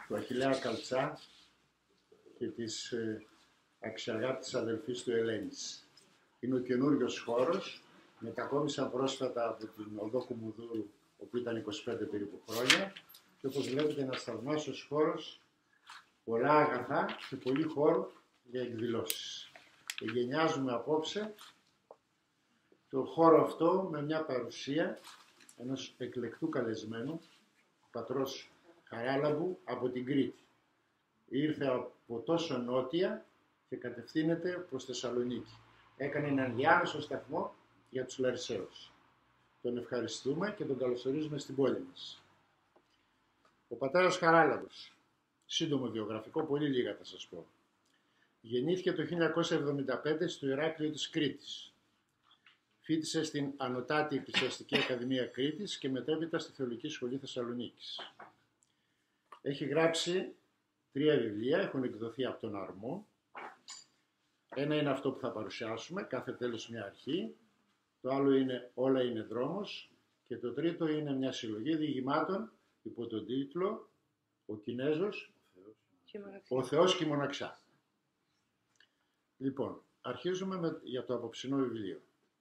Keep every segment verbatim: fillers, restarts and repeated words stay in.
του Αχιλλέα Καλτσά και της ε, αξιαγάπητης αδελφής του Ελένης. Είναι ο καινούριος χώρος, μετακόμισαν πρόσφατα από την οδό Κουμουνδούρου, όπου ήταν είκοσι πέντε περίπου χρόνια, και όπως βλέπετε ένας θαυμάσιος χώρος, πολλά αγαθά και πολύ χώρο για εκδηλώσεις. Εγκαινιάζουμε απόψε το χώρο αυτό με μια παρουσία ενός εκλεκτού καλεσμένου, πατρός Χαράλαμπου από την Κρήτη. Ήρθε από τόσο νότια και κατευθύνεται προς Θεσσαλονίκη. Έκανε έναν διάμεσο σταθμό για τους Λαρισαίους. Τον ευχαριστούμε και τον καλωσορίζουμε στην πόλη μας. Ο πατέρας Χαράλαμπος, σύντομο βιογραφικό, πολύ λίγα θα σας πω. Γεννήθηκε το χίλια εννιακόσια εβδομήντα πέντε στο Ηράκλειο της Κρήτης. Φοίτησε στην Ανωτάτη Εκκλησιαστική Ακαδημία Κρήτης και μετέπειτα στη Θεολογική Σχολή Θεσσαλονίκης. Έχει γράψει τρία βιβλία, έχουν εκδοθεί από τον Αρμό. Ένα είναι αυτό που θα παρουσιάσουμε, κάθε τέλος μια αρχή. Το άλλο είναι «Όλα είναι δρόμος». Και το τρίτο είναι μια συλλογή διηγημάτων υπό τον τίτλο «Ο Κινέζος, ο Θεός και η Μοναξιά». Λοιπόν, αρχίζουμε με, για το απόψινό βιβλίο.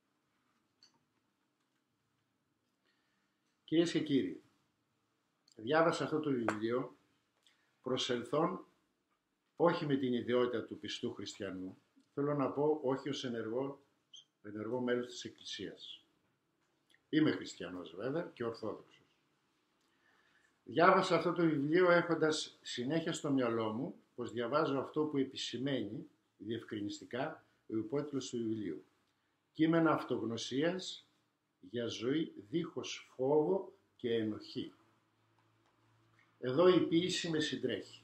Κυρίες και κύριοι, διάβασα αυτό το βιβλίο προσελθόν όχι με την ιδιότητα του πιστού χριστιανού, θέλω να πω όχι ως ενεργό, ενεργό μέλος της Εκκλησίας. Είμαι χριστιανός βέβαια και ορθόδοξος. Διάβασα αυτό το βιβλίο έχοντας συνέχεια στο μυαλό μου πως διαβάζω αυτό που επισημαίνει διευκρινιστικά ο υπότιτλος του βιβλίου. Κείμενα αυτογνωσίας για ζωή δίχως φόβο και ενοχή. Εδώ η ποίηση με συντρέχει.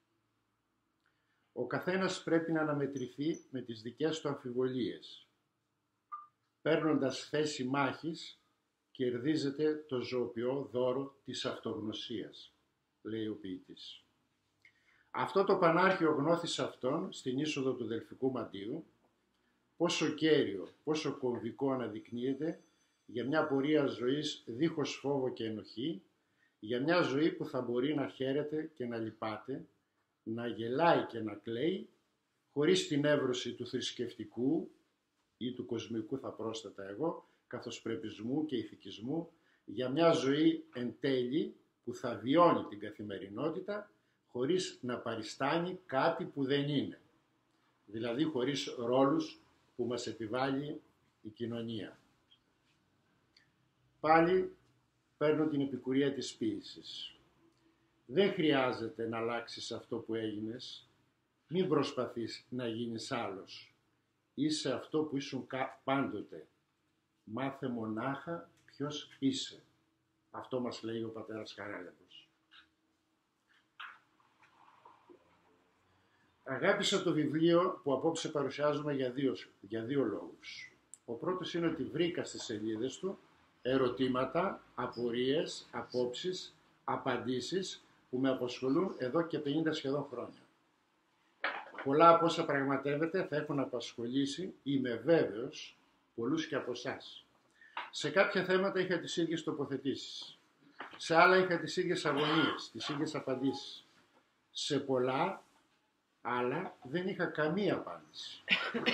Ο καθένας πρέπει να αναμετρηθεί με τις δικές του αμφιβολίες. Παίρνοντας θέση μάχης, κερδίζεται το ζωοποιό δώρο της αυτογνωσίας, λέει ο ποιητής. Αυτό το πανάρχιο γνώθης αυτόν στην είσοδο του Δελφικού Μαντίου, πόσο κέριο, πόσο κομβικό αναδεικνύεται για μια πορεία ζωής δίχως φόβο και ενοχή, για μια ζωή που θα μπορεί να χαίρεται και να λυπάται, να γελάει και να κλαίει, χωρίς την έβρωση του θρησκευτικού ή του κοσμικού, θα πρόσθετα εγώ, καθοσπρεπισμού και ηθικισμού, για μια ζωή εν τέλει που θα βιώνει την καθημερινότητα χωρίς να παριστάνει κάτι που δεν είναι, δηλαδή χωρίς ρόλους που μας επιβάλλει η κοινωνία. Πάλι παίρνω την επικουρία της ποίησης. Δεν χρειάζεται να αλλάξεις αυτό που έγινες, μην προσπαθείς να γίνεις άλλος. Είσαι αυτό που ήσουν πάντοτε. Μάθε μονάχα ποιος είσαι. Αυτό μας λέει ο πατέρας Χαράλαμπος. Αγάπησα το βιβλίο που απόψε παρουσιάζουμε για δύο, για δύο λόγους. Ο πρώτος είναι ότι βρήκα στις σελίδες του ερωτήματα, απορίες, απόψεις, απαντήσεις που με απασχολούν εδώ και πενήντα σχεδόν χρόνια. Πολλά από όσα πραγματεύεται θα έχουν απασχολήσει, είμαι βέβαιος, πολλούς και από εσάς. Σε κάποια θέματα είχα τις ίδιες τοποθετήσεις. Σε άλλα είχα τις ίδιες αγωνίες, τις ίδιες απαντήσεις. Σε πολλά άλλα δεν είχα καμία απάντηση.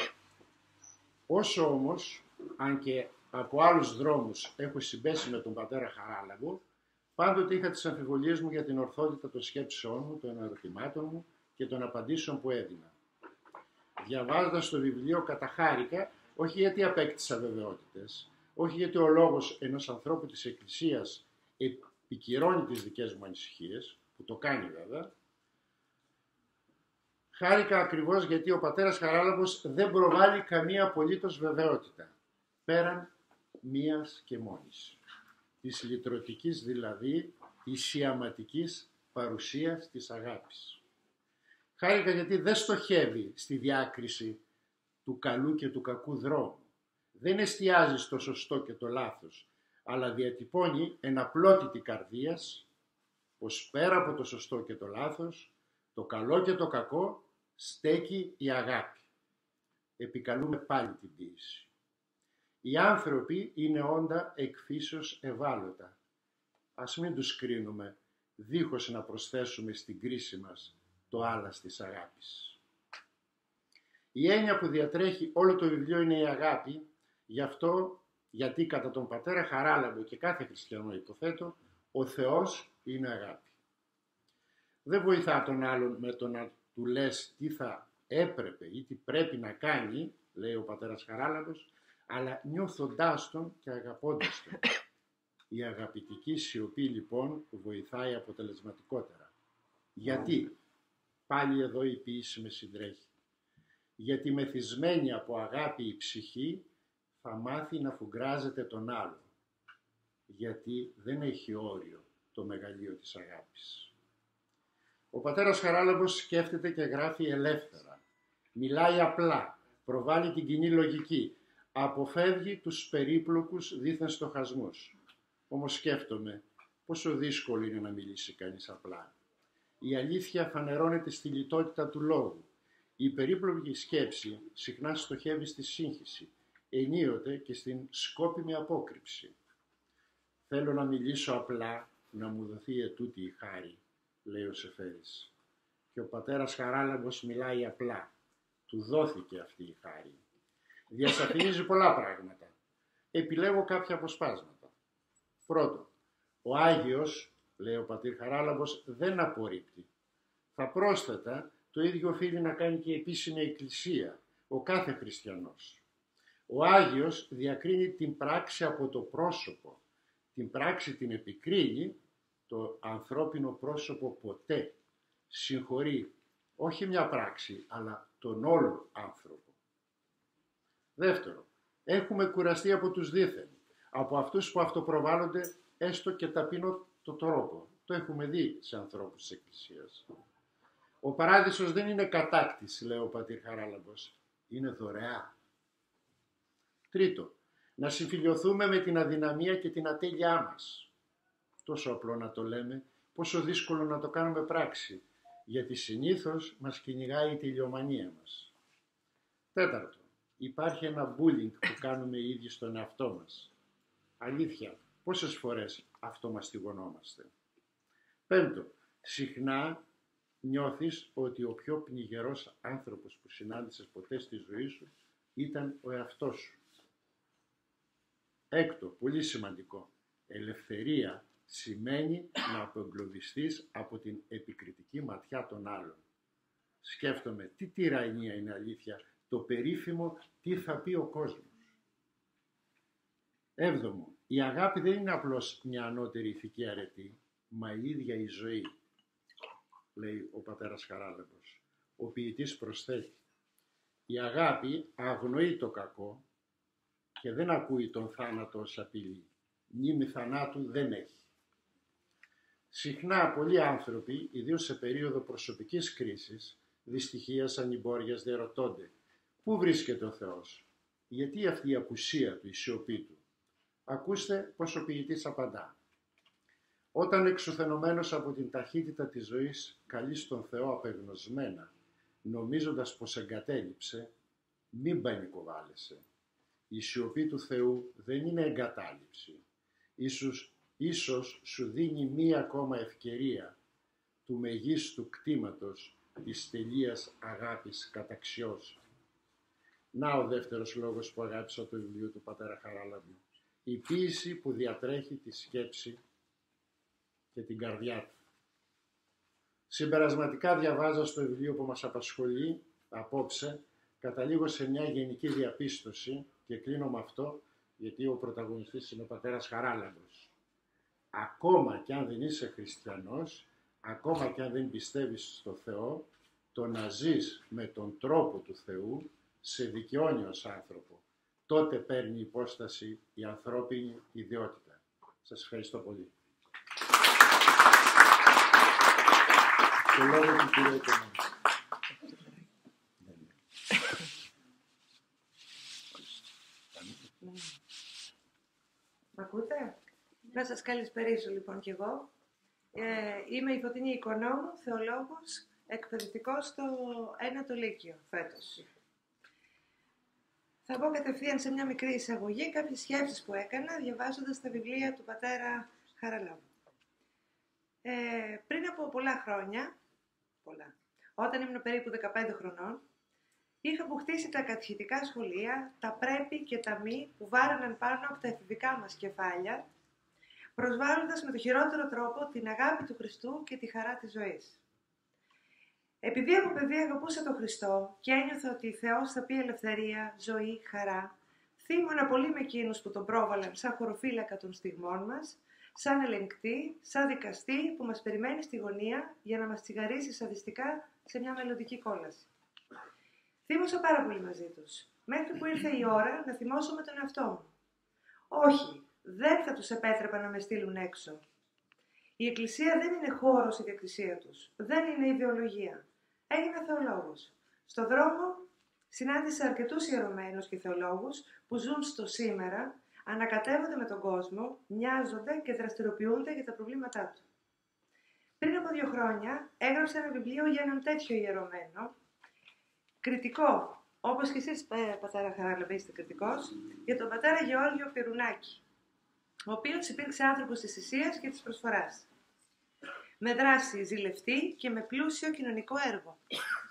Όσο όμως, αν και από άλλους δρόμους έχω συμπέσει με τον πατέρα Χαράλαμπο, πάντοτε είχα τις αμφιβολίες μου για την ορθότητα των σκέψεών μου, των ερωτημάτων μου και των απαντήσεων που έδινα. Διαβάζοντας το βιβλίο καταχάρηκα, όχι γιατί απέκτησα βεβαιότητες, όχι γιατί ο λόγος ενός ανθρώπου της Εκκλησίας επικυρώνει τις δικές μου ανησυχίες, που το κάνει βέβαια. Χάρηκα ακριβώς γιατί ο πατέρας Χαράλαμπος δεν προβάλλει καμία απολύτως βεβαιότητα, πέραν μίας και μόνης. Της λυτρωτικής δηλαδή, της σιαματικής παρουσίας της αγάπης. Χάρηκα γιατί δεν στοχεύει στη διάκριση του καλού και του κακού δρόμου. Δεν εστιάζει στο σωστό και το λάθος, αλλά διατυπώνει εν απλότητη καρδίας πως πέρα από το σωστό και το λάθος, το καλό και το κακό στέκει η αγάπη. Επικαλούμε πάλι την ποίηση. Οι άνθρωποι είναι όντα εκ φύσεως ευάλωτα. Ας μην τους κρίνουμε δίχως να προσθέσουμε στην κρίση μας το άλας της αγάπης. Η έννοια που διατρέχει όλο το βιβλίο είναι η αγάπη, γι' αυτό, γιατί κατά τον πατέρα Χαράλαμπο και κάθε χριστιανό υποθέτω, ο Θεός είναι αγάπη. Δεν βοηθά τον άλλον με το να του λες τι θα έπρεπε ή τι πρέπει να κάνει, λέει ο πατέρας Χαράλαμπος, αλλά νιώθοντάς τον και αγαπώντας τον. Η αγαπητική σιωπή λοιπόν βοηθάει αποτελεσματικότερα. Γιατί? Πάλι εδώ η ποίηση με συντρέχει. Γιατί μεθυσμένη από αγάπη η ψυχή θα μάθει να φουγκράζεται τον άλλο. Γιατί δεν έχει όριο το μεγαλείο της αγάπης. Ο πατέρας Χαράλαμπος σκέφτεται και γράφει ελεύθερα. Μιλάει απλά, προβάλλει την κοινή λογική, αποφεύγει τους περίπλοκους δίθεν στοχασμούς. Όμως σκέφτομαι πόσο δύσκολο είναι να μιλήσει κανείς απλά. Η αλήθεια φανερώνεται στη λιτότητα του λόγου. Η περίπλοκη σκέψη συχνά στοχεύει στη σύγχυση, ενίοτε και στην σκόπιμη απόκρυψη. Θέλω να μιλήσω απλά, να μου δοθεί ετούτη η χάρη, λέει ο Σεφέρης. Και ο πατέρας Χαράλαμπος μιλάει απλά. Του δόθηκε αυτή η χάρη. Διασαφηνίζει πολλά πράγματα. Επιλέγω κάποια αποσπάσματα. Πρώτον, ο Άγιος, λέει ο πατήρ Χαράλαμπος, δεν απορρίπτει. Θα πρόσθετα, το ίδιο οφείλει να κάνει και η επίσημη εκκλησία, ο κάθε χριστιανός. Ο Άγιος διακρίνει την πράξη από το πρόσωπο. Την πράξη την επικρίνει, το ανθρώπινο πρόσωπο ποτέ. Συγχωρεί όχι μια πράξη, αλλά τον όλο άνθρωπο. Δεύτερο, έχουμε κουραστεί από τους δίθεν, από αυτούς που αυτοπροβάλλονται έστω και ταπεινό το τρόπο. Το έχουμε δει σε ανθρώπους της Εκκλησίας. Ο παράδεισος δεν είναι κατάκτηση, λέει ο πατήρ Χαράλαμπος, είναι δωρεά. Τρίτο, να συμφιλιωθούμε με την αδυναμία και την ατέλειά μας. Τόσο απλό να το λέμε, πόσο δύσκολο να το κάνουμε πράξη, γιατί συνήθως μας κυνηγάει η τελειομανία μας. Τέταρτο, υπάρχει ένα bullying που κάνουμε οι ίδιοι στον εαυτό μας. Αλήθεια, πόσες φορές αυτομαστιγωνόμαστε. Πέμπτο, συχνά νιώθεις ότι ο πιο πνιγερός άνθρωπος που συνάντησες ποτέ στη ζωή σου ήταν ο εαυτός σου. Έκτο, πολύ σημαντικό, ελευθερία σημαίνει να απεγκλωβιστείς από την επικριτική ματιά των άλλων. Σκέφτομαι τι τυραννία είναι αλήθεια, το περίφημο τι θα πει ο κόσμος. Έβδομο, η αγάπη δεν είναι απλώς μια ανώτερη ηθική αρετή, μα η ίδια η ζωή, λέει ο πατέρας Χαράλαμπος. Ο ποιητής προσθέτει, η αγάπη αγνοεί το κακό και δεν ακούει τον θάνατο ως απειλή. Μνήμη θανάτου δεν έχει. Συχνά πολλοί άνθρωποι, ιδίως σε περίοδο προσωπικής κρίσης, δυστυχίας, ανημπόριας, διαρωτώνται πού βρίσκεται ο Θεός, γιατί αυτή η απουσία του, η σιωπή του. Ακούστε πως ο ποιητής απαντά. Όταν εξουθενωμένος από την ταχύτητα της ζωής καλείς τον Θεό απεγνωσμένα, νομίζοντας πως εγκατέλειψε, μην πανικοβάλλεσαι. Η σιωπή του Θεού δεν είναι εγκατάλειψη. Ίσως, ίσως σου δίνει μία ακόμα ευκαιρία του μεγίστου κτήματος της τελείας αγάπης καταξιώσεων. Να ο δεύτερος λόγος που αγάπησα το βιβλίο του πατέρα Χαράλαμπου. Η ποίηση που διατρέχει τη σκέψη και την καρδιά του. Συμπερασματικά διαβάζοντας το βιβλίο που μας απασχολεί απόψε, καταλήγω σε μια γενική διαπίστωση και κλείνω με αυτό, γιατί ο πρωταγωνιστής είναι ο πατέρας Χαράλαμπος. Ακόμα και αν δεν είσαι χριστιανός, ακόμα και αν δεν πιστεύεις στο Θεό, το να ζεις με τον τρόπο του Θεού σε δικαιώνει ως άνθρωπο. Τότε παίρνει υπόσταση η ανθρώπινη ιδιότητα. Σας ευχαριστώ πολύ. Το λόγο του κυρίου Οικονόμου. Μ' ακούτε? Να σας καλησπερίσω λοιπόν κι εγώ. Ε, είμαι η Φωτεινή Οικονόμου, θεολόγος, εκπαιδευτικός στο ένατο Λύκειο φέτος. Θα μπω κατευθείαν σε μια μικρή εισαγωγή, κάποιες σκέψεις που έκανα διαβάζοντας τα βιβλία του πατέρα Χαραλάμπου. Ε, πριν από πολλά χρόνια, πολλά, όταν ήμουν περίπου δεκαπέντε χρονών, είχα αποκτήσει τα κατηχητικά σχολεία, τα πρέπει και τα μη που βάραιναν πάνω από τα εφηβικά μας κεφάλια, προσβάλλοντας με το χειρότερο τρόπο την αγάπη του Χριστού και τη χαρά της ζωής. Επειδή από παιδί αγαπούσα τον Χριστό και ένιωθα ότι Θεός θα πει ελευθερία, ζωή, χαρά, θύμωνα πολύ με εκείνους που τον πρόβαλαν σαν χωροφύλακα των στιγμών μας, σαν ελεγκτή, σαν δικαστή που μας περιμένει στη γωνία για να μας τσιγαρίσει σαδιστικά σε μια μελλοντική κόλαση. Θύμωσα πάρα πολύ μαζί τους, μέχρι που ήρθε η ώρα να θυμώσω με τον εαυτό μου. Όχι, δεν θα τους επέτρεπα να με στείλουν έξω. Η Εκκλησία δεν είναι χώρος η διεκκλησία τους, δεν είναι ιδεολογία. Έγινα θεολόγος. Στο δρόμο συνάντησα αρκετούς ιερωμένους και θεολόγους που ζουν στο σήμερα, ανακατεύονται με τον κόσμο, μοιάζονται και δραστηριοποιούνται για τα προβλήματά του. Πριν από δύο χρόνια έγραψα ένα βιβλίο για έναν τέτοιο ιερωμένο, κριτικό, όπως και εσείς, ε, πατέρα Χαράλαμπε, είστε κριτικός, για τον πατέρα Γεώργιο Πυρουνάκη, ο οποίος υπήρξε άνθρωπος της θυσίας και της προσφοράς, με δράση ζηλευτή και με πλούσιο κοινωνικό έργο.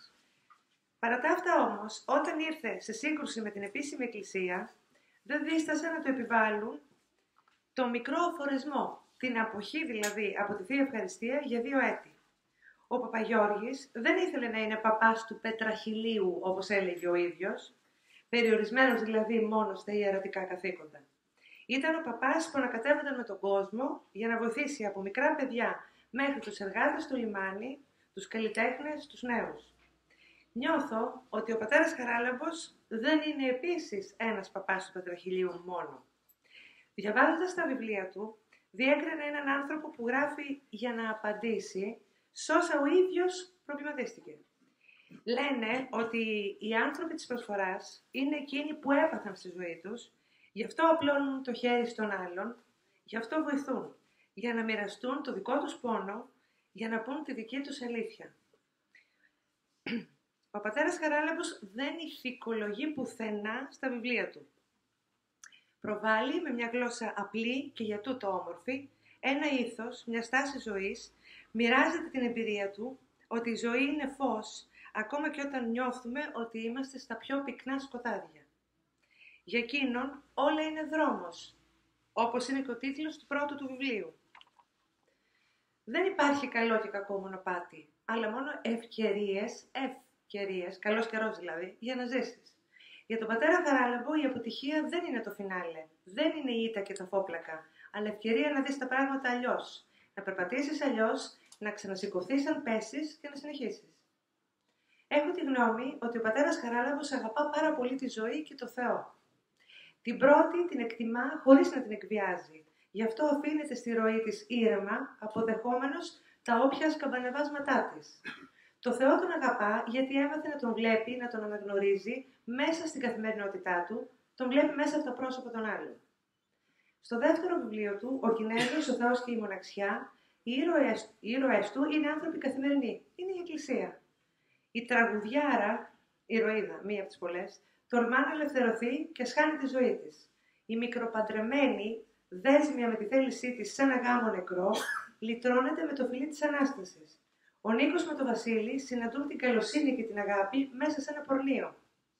Παρά τα αυτά όμως, όταν ήρθε σε σύγκρουση με την επίσημη εκκλησία, δεν δίστασαν να το επιβάλλουν το μικρό αφορισμό, την αποχή δηλαδή από τη Θεία Ευχαριστία για δύο έτη. Ο Παπαγιώργης δεν ήθελε να είναι παπάς του Πετραχιλίου, όπως έλεγε ο ίδιος, περιορισμένος δηλαδή μόνο στα ιερατικά καθήκοντα. Ήταν ο παπάς που ανακατεύονταν με τον κόσμο για να βοηθήσει από μικρά παιδιά μέχρι τους εργάτες στο λιμάνι, τους καλλιτέχνες, τους νέους. Νιώθω ότι ο πατέρας Χαράλαμπος δεν είναι επίσης ένας παπάς του Πετραχιλίου μόνο. Διαβάζοντας τα βιβλία του, διέκρινε έναν άνθρωπο που γράφει για να απαντήσει σ' όσα ο ίδιος προβληματίστηκε. Λένε ότι οι άνθρωποι της προσφοράς είναι εκείνοι που έπαθαν στη ζωή τους, γι' αυτό απλώνουν το χέρι στον άλλον, γι' αυτό βοηθούν, για να μοιραστούν το δικό τους πόνο, για να πούν τη δική τους αλήθεια. Ο πατέρας Χαράλαμπος δεν ηθικολογεί πουθενά στα βιβλία του. Προβάλλει με μια γλώσσα απλή και για τούτο όμορφη, ένα ήθος, μια στάση ζωής, μοιράζεται την εμπειρία του ότι η ζωή είναι φως, ακόμα και όταν νιώθουμε ότι είμαστε στα πιο πυκνά σκοτάδια. Για εκείνον όλα είναι δρόμος, όπως είναι και ο τίτλος του πρώτου του βιβλίου. Δεν υπάρχει καλό και κακό μονοπάτι, αλλά μόνο ευκαιρίες, ευκαιρίες, καλός καιρός δηλαδή, για να ζήσεις. Για τον πατέρα Χαράλαμπο η αποτυχία δεν είναι το φινάλε, δεν είναι η ήττα και τα φόπλακα, αλλά ευκαιρία να δεις τα πράγματα αλλιώς, να περπατήσεις αλλιώς, να ξανασηκωθείς αν πέσεις και να συνεχίσεις. Έχω τη γνώμη ότι ο πατέρας Χαράλαμπος αγαπά πάρα πολύ τη ζωή και το Θεό. Την πρώτη την εκτιμά χωρίς να την εκβιάζει. Γι' αυτό αφήνεται στη ροή της ήρεμα, αποδεχόμενος τα όποια σκαμπανεβάσματά της. Το Θεό τον αγαπά γιατί έμαθε να τον βλέπει, να τον αναγνωρίζει μέσα στην καθημερινότητά του, τον βλέπει μέσα από το πρόσωπο των άλλων. Στο δεύτερο βιβλίο του, «Ο Κινέζος, ο Θεός και η Μοναξιά», οι ήρωες, οι ήρωες του είναι άνθρωποι καθημερινοί, είναι η Εκκλησία. Η τραγουδιάρα, η ηρωίδα, μία από τις πολλές, τολμά να ελευθερωθεί και σχάνει τη ζωή της. Η μικροπαντρεμένη, δέσμια με τη θέλησή της σε ένα γάμο νεκρό, λυτρώνεται με το φιλί της Ανάστασης. Ο Νίκος με τον Βασίλη συναντούν την καλοσύνη και την αγάπη μέσα σε ένα πορνείο.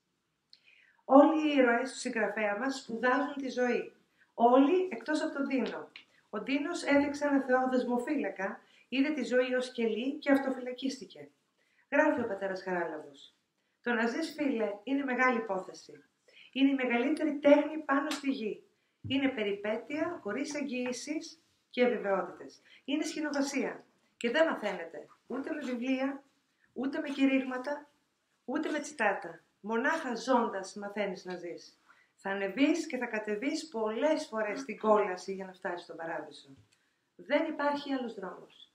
Όλοι οι ήρωες του συγγραφέα μας σπουδάζουν τη ζωή. Όλοι εκτός από τον Δίνο. Ο Ντίνος έδειξε ένα Θεό δεσμοφύλακα, είδε τη ζωή ως κελί και αυτοφυλακίστηκε. Γράφει ο πατέρας Χαράλαμπος. Το να ζεις, φίλε, είναι μεγάλη υπόθεση. Είναι η μεγαλύτερη τέχνη πάνω στη γη. Είναι περιπέτεια χωρίς εγγυήσεις και βεβαιότητες. Είναι σχηνοβασία και δεν μαθαίνεται ούτε με βιβλία, ούτε με κηρύγματα, ούτε με τσιτάτα. Μονάχα ζώντας μαθαίνεις να ζεις. Θα ανεβείς και θα κατεβείς πολλές φορές την κόλαση για να φτάσεις στον παράδεισο. Δεν υπάρχει άλλος δρόμος.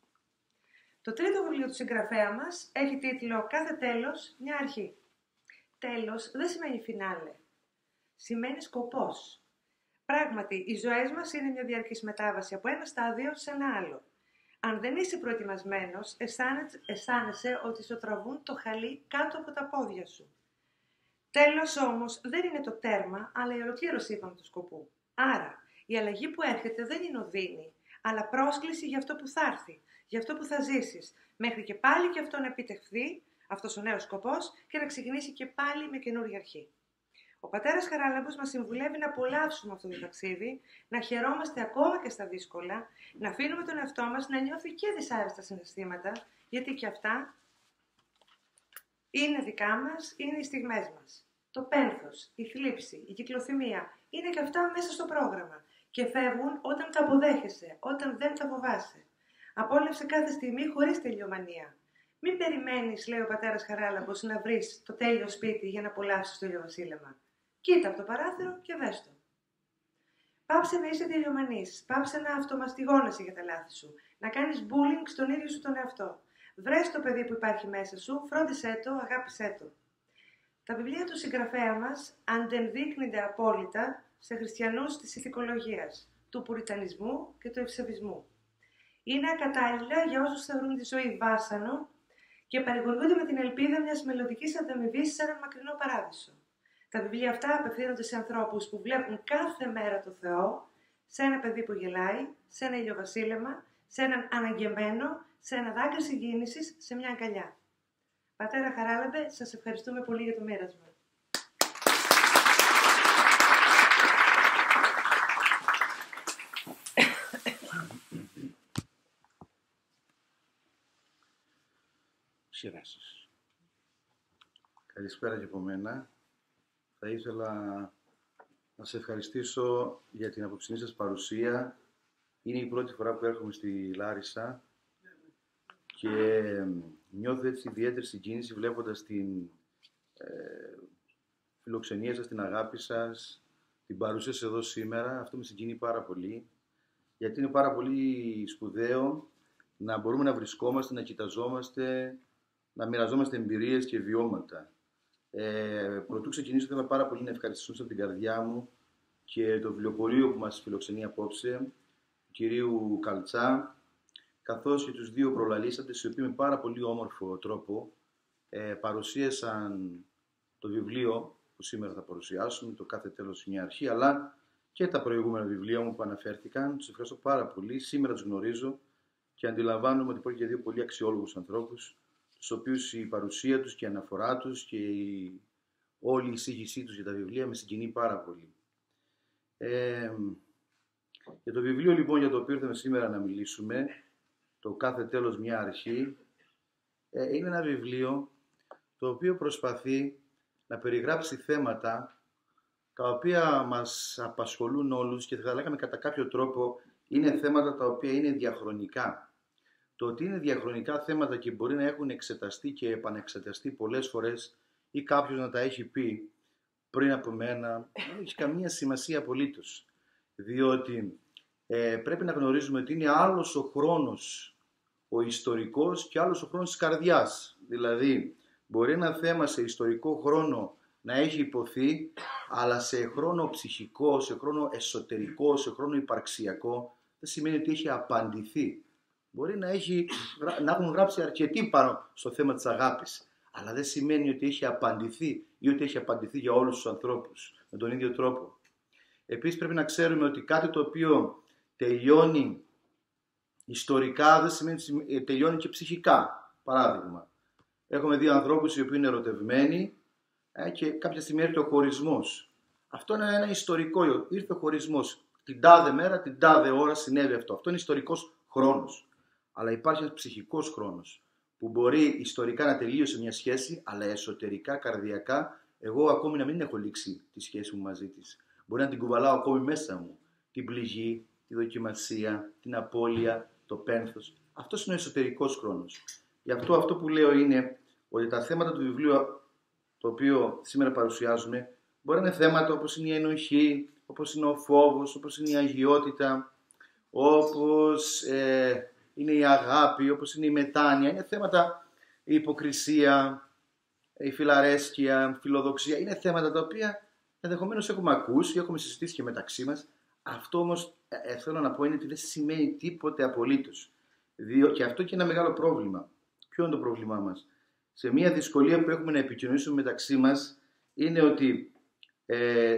Το τρίτο βιβλίο του συγγραφέα μας έχει τίτλο «Κάθε τέλος μια αρχή». Τέλος δεν σημαίνει φινάλε. Σημαίνει σκοπός. Πράγματι, οι ζωές μας είναι μια διαρκής μετάβαση από ένα στάδιο σε ένα άλλο. Αν δεν είσαι προετοιμασμένος, αισθάνεσαι ότι σου τραβούν το χαλί κάτω από τα πόδια σου. Τέλος όμως δεν είναι το τέρμα, αλλά η ολοκλήρωση είπαμε του σκοπού. Άρα, η αλλαγή που έρχεται δεν είναι οδύνη, αλλά πρόσκληση για αυτό που θα έρθει, για αυτό που θα ζήσεις, μέχρι και πάλι και αυτό να επιτευχθεί, αυτός ο νέος σκοπός, και να ξεκινήσει και πάλι με καινούργια αρχή. Ο πατέρας Χαράλαμπος μας συμβουλεύει να απολαύσουμε αυτό το ταξίδι, να χαιρόμαστε ακόμα και στα δύσκολα, να αφήνουμε τον εαυτό μας να νιώθει και δυσάρεστα συναισθήματα, γιατί και αυτά είναι δικά μας, είναι οι στιγμές μας. Το πένθος, η θλίψη, η κυκλοθυμία, είναι και αυτά μέσα στο πρόγραμμα και φεύγουν όταν τα αποδέχεσαι, όταν δεν τα φοβάσαι. Απόλαυσε κάθε στιγμή χωρίς τελειομανία. Μην περιμένεις, λέει ο πατέρας Χαράλαμπος, να βρεις το τέλειο σπίτι για να απολαύσεις το ηλιοβασίλεμα. Κοίτα από το παράθυρο και δες το. Πάψε να είσαι τελειομανής, πάψε να αυτομαστιγώνεσαι για τα λάθη σου, να κάνεις bullying στον ίδιο σου τον εαυτό. Βρες το παιδί που υπάρχει μέσα σου, φρόντισέ το, αγάπησέ το. Τα βιβλία του συγγραφέα μας αντενδείκνυνται απόλυτα σε χριστιανούς της ηθικολογίας, του πουριτανισμού και του ευσεβισμού. Είναι ακατάλληλα για όσους θεωρούν τη ζωή βάσανο και παρηγοριούνται με την ελπίδα μιας μελλοντικής ανταμοιβής σε έναν μακρινό παράδεισο. Τα βιβλία αυτά απευθύνονται σε ανθρώπους που βλέπουν κάθε μέρα το Θεό, σε ένα παιδί που γελάει, σε ένα ηλιοβασίλεμα, σε έναν αναγκεμένο, σε ένα δάκρυ συγκίνησης, σε μια αγκαλιά. Πατέρα Χαράλαμπε, σας ευχαριστούμε πολύ για το μοίρασμα. Σειρά σας. Καλησπέρα και από μένα. Θα ήθελα να σε ευχαριστήσω για την απόψινή σας παρουσία. Είναι η πρώτη φορά που έρχομαι στη Λάρισα και νιώθω έτσι ιδιαίτερη συγκίνηση βλέποντας την ε, φιλοξενία σας, την αγάπη σας, την παρουσία σας εδώ σήμερα. Αυτό με συγκινεί πάρα πολύ, γιατί είναι πάρα πολύ σπουδαίο να μπορούμε να βρισκόμαστε, να κοιταζόμαστε, να μοιραζόμαστε εμπειρίες και βιώματα. Ε, πρωτού ξεκινήσω, θέλω πάρα πολύ να ευχαριστήσω από την καρδιά μου και το βιβλιοπωλείο που μας φιλοξενεί απόψε, του κυρίου Καλτσά, καθώς και τους δύο προλαλήσαντες, οι οποίοι με πάρα πολύ όμορφο τρόπο ε, παρουσίασαν το βιβλίο που σήμερα θα παρουσιάσουμε, το κάθε τέλος μια αρχή, αλλά και τα προηγούμενα βιβλία μου που αναφέρθηκαν. Τους ευχαριστώ πάρα πολύ. Σήμερα τους γνωρίζω και αντιλαμβάνομαι ότι πρόκειται για δύο πολύ αξιόλογους ανθρώπους, τους οποίους η παρουσία τους και η αναφορά τους και η όλη η εισήγησή τους για τα βιβλία με συγκινεί πάρα πολύ. Ε, για το βιβλίο λοιπόν για το οποίο ήρθαμε σήμερα να μιλήσουμε, το κάθε τέλος μια αρχή, ε, είναι ένα βιβλίο το οποίο προσπαθεί να περιγράψει θέματα τα οποία μας απασχολούν όλους και θα λέγαμε κατά κάποιο τρόπο είναι θέματα τα οποία είναι διαχρονικά. Το ότι είναι διαχρονικά θέματα και μπορεί να έχουν εξεταστεί και επανεξεταστεί πολλές φορές ή κάποιος να τα έχει πει πριν από μένα, δεν έχει καμία σημασία απολύτως. Διότι ε, πρέπει να γνωρίζουμε ότι είναι άλλος ο χρόνος ο ιστορικός και άλλος ο χρόνος της καρδιάς. Δηλαδή, μπορεί ένα θέμα σε ιστορικό χρόνο να έχει υποθεί, αλλά σε χρόνο ψυχικό, σε χρόνο εσωτερικό, σε χρόνο υπαρξιακό, δεν σημαίνει ότι έχει απαντηθεί. Μπορεί να, έχει, να έχουν γράψει αρκετοί πάνω στο θέμα της αγάπης, αλλά δεν σημαίνει ότι έχει απαντηθεί ή ότι έχει απαντηθεί για όλους τους ανθρώπους με τον ίδιο τρόπο. Επίσης πρέπει να ξέρουμε ότι κάτι το οποίο τελειώνει ιστορικά δεν σημαίνει ότι τελειώνει και ψυχικά. Παράδειγμα, έχουμε δύο ανθρώπους οι οποίοι είναι ερωτευμένοι ε, και κάποια στιγμή έρχεται ο χωρισμός. Αυτό είναι ένα ιστορικό, ήρθε ο χωρισμός. Την τάδε μέρα, την τάδε ώρα συνέβη αυτό. Αυτό είναι ιστορικός χρόνος. Αλλά υπάρχει ένας ψυχικός χρόνος που μπορεί ιστορικά να τελείωσε μια σχέση, αλλά εσωτερικά, καρδιακά, εγώ ακόμη να μην έχω λήξει τη σχέση μου μαζί της. Μπορεί να την κουβαλάω ακόμη μέσα μου. Την πληγή, τη δοκιμασία, την απώλεια, το πένθος. Αυτός είναι ο εσωτερικός χρόνος. Γι' αυτό αυτό που λέω είναι ότι τα θέματα του βιβλίου το οποίο σήμερα παρουσιάζουμε μπορεί να είναι θέματα όπως είναι η ενοχή, όπως είναι ο φόβος, όπως είναι η αγιότητα, όπως ε, είναι η αγάπη, όπως είναι η μετάνοια. Είναι θέματα η υποκρισία, η φιλαρέσκεια, η φιλοδοξία. Είναι θέματα τα οποία ενδεχομένως έχουμε ακούσει, έχουμε συζητήσει και μεταξύ μας. Αυτό όμως ε, θέλω να πω είναι ότι δεν σημαίνει τίποτε απολύτως. Διό, και αυτό και είναι ένα μεγάλο πρόβλημα. Ποιο είναι το πρόβλημά μας? Σε μια δυσκολία που έχουμε να επικοινωνήσουμε μεταξύ μας είναι ότι ε,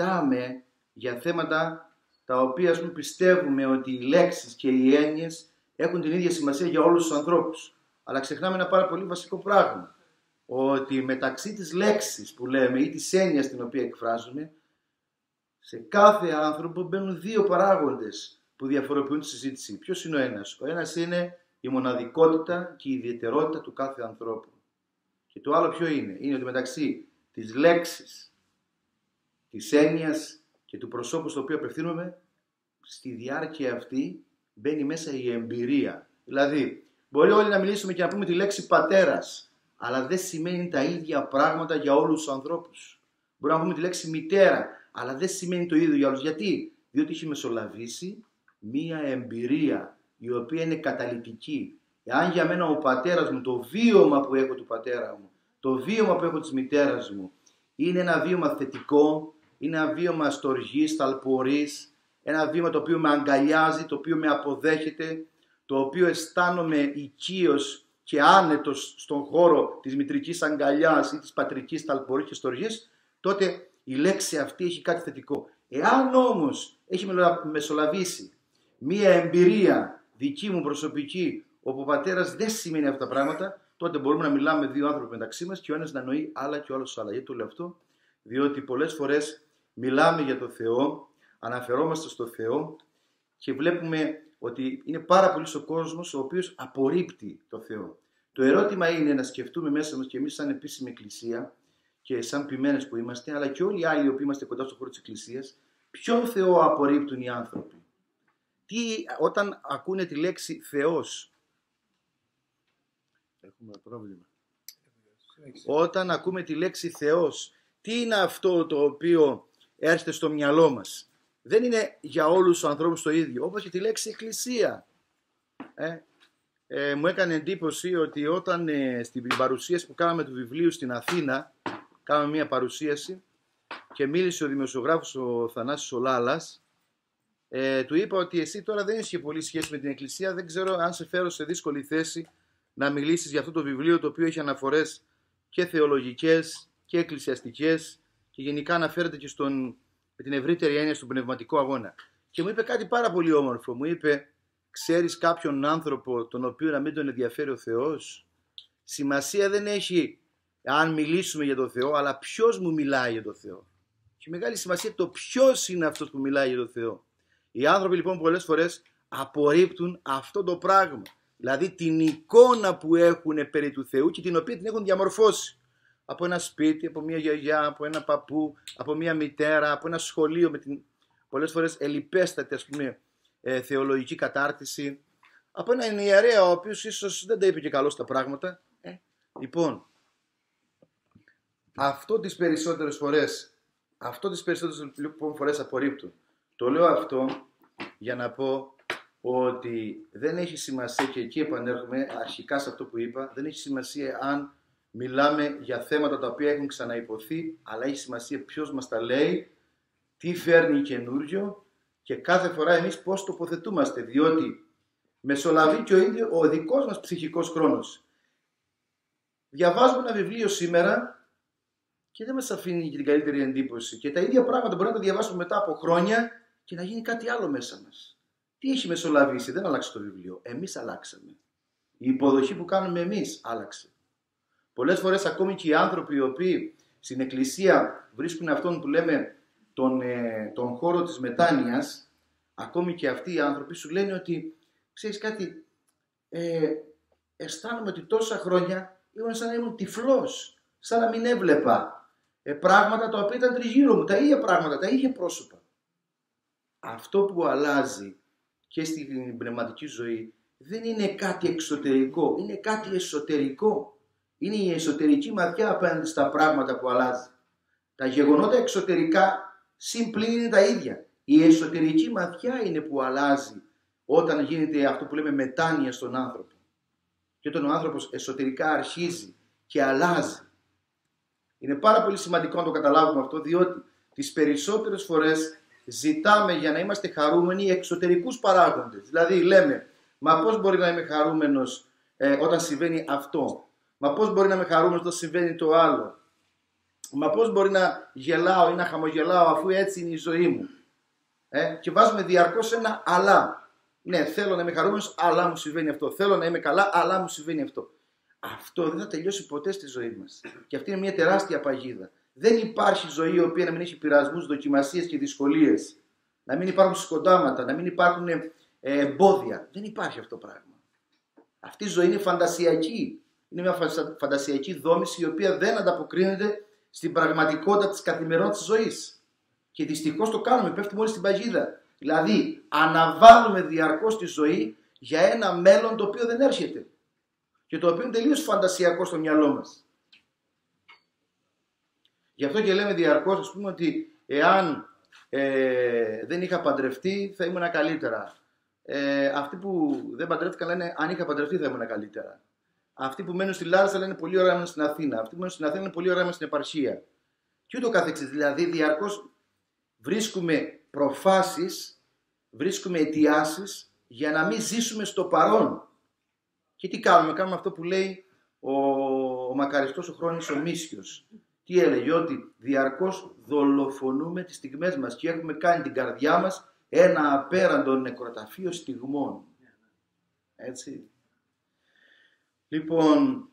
συζητάμε για θέματα τα οποία ας πούμε, πιστεύουμε ότι οι λέξεις και οι έννοιες έχουν την ίδια σημασία για όλους τους ανθρώπους. Αλλά ξεχνάμε ένα πάρα πολύ βασικό πράγμα. Ότι μεταξύ της λέξης που λέμε ή της έννοιας την οποία εκφράζουμε, σε κάθε άνθρωπο μπαίνουν δύο παράγοντες που διαφοροποιούν τη συζήτηση. Ποιος είναι ο ένας? Ο ένας είναι η μοναδικότητα και η ιδιαιτερότητα του κάθε ανθρώπου. Και το άλλο ποιο είναι? Είναι ότι μεταξύ της λέξης, της έννοιας και του προσώπου στο οποίο απευθύνομαι, στη διάρκεια αυτή μπαίνει μέσα η εμπειρία. Δηλαδή, μπορεί όλοι να μιλήσουμε και να πούμε τη λέξη πατέρας, αλλά δεν σημαίνει τα ίδια πράγματα για όλους τους ανθρώπους. Μπορεί να πούμε τη λέξη μητέρα, αλλά δεν σημαίνει το ίδιο για όλους. Γιατί? Διότι έχει μεσολαβήσει μία εμπειρία η οποία είναι καταλυτική. Εάν για μένα ο πατέρας μου, το βίωμα που έχω του πατέρα μου, το βίωμα που έχω της μητέρας μου, είναι ένα βίωμα θετικό, είναι ένα βίωμα στοργής, ταλπορής, ένα βίωμα το οποίο με αγκαλιάζει, το οποίο με αποδέχεται, το οποίο αισθάνομαι οικείος και άνετος στον χώρο της μητρικής αγκαλιάς ή της πατρικής ταλπορής και στοργής, τότε η λέξη αυτή έχει κάτι θετικό. Εάν όμως έχει μεσολαβήσει μία εμπειρία δική μου προσωπική, όπου ο πατέρας δεν σημαίνει αυτά τα πράγματα, τότε μπορούμε να μιλάμε με δύο άνθρωποι μεταξύ μας και ο ένας να εννοεί άλλα και ο άλλος άλλα. Γιατί το λέω αυτό? Διότι πολλές φορές μιλάμε για το Θεό, αναφερόμαστε στο Θεό και βλέπουμε ότι είναι πάρα πολλής ο κόσμος ο οποίος απορρίπτει το Θεό. Το ερώτημα είναι να σκεφτούμε μέσα μας και εμείς σαν επίσημη εκκλησία και σαν ποιμένες που είμαστε, αλλά και όλοι οι άλλοι οι οποίοι είμαστε κοντά στον χώρο της εκκλησίας, ποιον Θεό απορρίπτουν οι άνθρωποι? Τι, όταν ακούνε τη λέξη Θεός, έχουμε πρόβλημα. Όταν ακούμε τη λέξη Θεός, τι είναι αυτό το οποίο έρχεται στο μυαλό μας? Δεν είναι για όλους τους ανθρώπους το ίδιο, όπως και τη λέξη Εκκλησία. Ε, ε, μου έκανε εντύπωση ότι όταν ε, στην παρουσίαση που κάναμε του βιβλίου στην Αθήνα, κάναμε μια παρουσίαση και μίλησε ο δημοσιογράφος ο Θανάσης ο Λάλας, ε, του είπα ότι εσύ τώρα δεν έχεις και πολύ σχέση με την Εκκλησία, δεν ξέρω αν σε φέρω σε δύσκολη θέση να μιλήσεις για αυτό το βιβλίο, το οποίο έχει αναφορές και θεολογικές και εκκλησιαστικές και γενικά αναφέρεται και στον, με την ευρύτερη έννοια στον πνευματικό αγώνα. Και μου είπε κάτι πάρα πολύ όμορφο. Μου είπε, ξέρεις κάποιον άνθρωπο τον οποίο να μην τον ενδιαφέρει ο Θεός? Σημασία δεν έχει αν μιλήσουμε για τον Θεό, αλλά ποιος μου μιλάει για τον Θεό. Έχει μεγάλη σημασία το ποιος είναι αυτός που μιλάει για τον Θεό. Οι άνθρωποι λοιπόν πολλές φορές απορρίπτουν αυτό το πράγμα. Δηλαδή την εικόνα που έχουν περί του Θεού και την οποία την έχουν διαμορφώσει. Από ένα σπίτι, από μια γιαγιά, από ένα παππού, από μια μητέρα, από ένα σχολείο με την πολλές φορές ελιπέστατη ας πούμε ε, θεολογική κατάρτιση. Από έναν ιερέα ο οποίος ίσως δεν τα είπε και καλώς τα πράγματα. Ε, λοιπόν, αυτό τις περισσότερες φορές, αυτό τις περισσότερες φορές απορρίπτουν. Το λέω αυτό για να πω ότι δεν έχει σημασία, και εκεί επανέρχομαι αρχικά σε αυτό που είπα, δεν έχει σημασία αν μιλάμε για θέματα τα οποία έχουν ξαναϋποθεί, αλλά έχει σημασία ποιος μας τα λέει, τι φέρνει καινούριο και κάθε φορά εμείς πώς τοποθετούμαστε, διότι μεσολαβεί και ο ίδιος ο δικός μας ψυχικός χρόνος. Διαβάζουμε ένα βιβλίο σήμερα και δεν μας αφήνει και την καλύτερη εντύπωση και τα ίδια πράγματα μπορεί να τα διαβάσουμε μετά από χρόνια και να γίνει κάτι άλλο μέσα μας. Τι έχει μεσολαβήσει? Δεν άλλαξε το βιβλίο. Εμείς αλλάξαμε. Η υποδοχή που κάνουμε εμείς άλλαξε. Πολλές φορές ακόμη και οι άνθρωποι οι οποίοι στην εκκλησία βρίσκουν αυτόν που λέμε τον, ε, τον χώρο της μετάνοιας, ακόμη και αυτοί οι άνθρωποι σου λένε ότι ξέρεις κάτι, ε, αισθάνομαι ότι τόσα χρόνια ήμουν σαν να ήμουν τυφλός, σαν να μην έβλεπα ε, πράγματα τα οποία ήταν τριγύρω μου, τα ίδια πράγματα, τα ίδια πρόσωπα. Αυτό που αλλάζει και στην πνευματική ζωή δεν είναι κάτι εξωτερικό, είναι κάτι εσωτερικό. Είναι η εσωτερική ματιά απέναντι στα πράγματα που αλλάζει. Τα γεγονότα εξωτερικά συμπλήν είναι τα ίδια. Η εσωτερική ματιά είναι που αλλάζει όταν γίνεται αυτό που λέμε μετάνοια στον άνθρωπο. Και όταν ο άνθρωπος εσωτερικά αρχίζει και αλλάζει. Είναι πάρα πολύ σημαντικό να το καταλάβουμε αυτό, διότι τις περισσότερες φορές ζητάμε για να είμαστε χαρούμενοι εξωτερικούς παράγοντες. Δηλαδή λέμε, μα πώς μπορεί να είμαι χαρούμενος ε, όταν συμβαίνει αυτό? Μα πώς μπορεί να είμαι χαρούμενος όταν συμβαίνει το άλλο? Μα πώς μπορεί να γελάω ή να χαμογελάω αφού έτσι είναι η ζωή μου? Ε, και βάζουμε διαρκώς ένα αλλά. Ναι, θέλω να είμαι χαρούμενος, αλλά μου συμβαίνει αυτό. Θέλω να είμαι καλά, αλλά μου συμβαίνει αυτό. Αυτό δεν θα τελειώσει ποτέ στη ζωή μας. Και αυτή είναι μια τεράστια παγίδα. Δεν υπάρχει ζωή η οποία να μην έχει πειρασμούς, δοκιμασίες και δυσκολίες. Να μην υπάρχουν σκοντάματα, να μην υπάρχουν ε, εμπόδια. Δεν υπάρχει αυτό το πράγμα. Αυτή η ζωή είναι φαντασιακή. Είναι μια φαντασιακή δόμηση η οποία δεν ανταποκρίνεται στην πραγματικότητα της καθημερινότητας της ζωής. Και δυστυχώς το κάνουμε, πέφτουμε όλοι στην παγίδα. Δηλαδή, αναβάλουμε διαρκώς τη ζωή για ένα μέλλον το οποίο δεν έρχεται. Και το οποίο είναι τελείως φαντασιακό στο μυαλό μας. Γι' αυτό και λέμε διαρκώς, ας πούμε, ότι εάν ε, δεν είχα παντρευτεί θα ήμουν καλύτερα. Ε, αυτοί που δεν παντρεύτηκαν λένε αν είχα παντρευτεί θα ήμουν καλύτερα. Αυτοί που μένουν στη Λάρισα λένε πολύ ωραία ήμουν στην Αθήνα. Αυτοί που μένουν στην Αθήνα λένε πολύ ωραία ήμουν στην επαρχία. Και ούτω καθεξής. Δηλαδή, διαρκώς βρίσκουμε προφάσεις, βρίσκουμε αιτιάσεις για να μην ζήσουμε στο παρόν. Και τι κάνουμε, κάνουμε αυτό που λέει ο, ο μακαριστός ο Χρόνης ο Μίσιος. Τι έλεγε, ότι διαρκώς δολοφονούμε τις στιγμές μας και έχουμε κάνει την καρδιά μας ένα απέραντο νεκροταφείο στιγμών. Έτσι. Λοιπόν,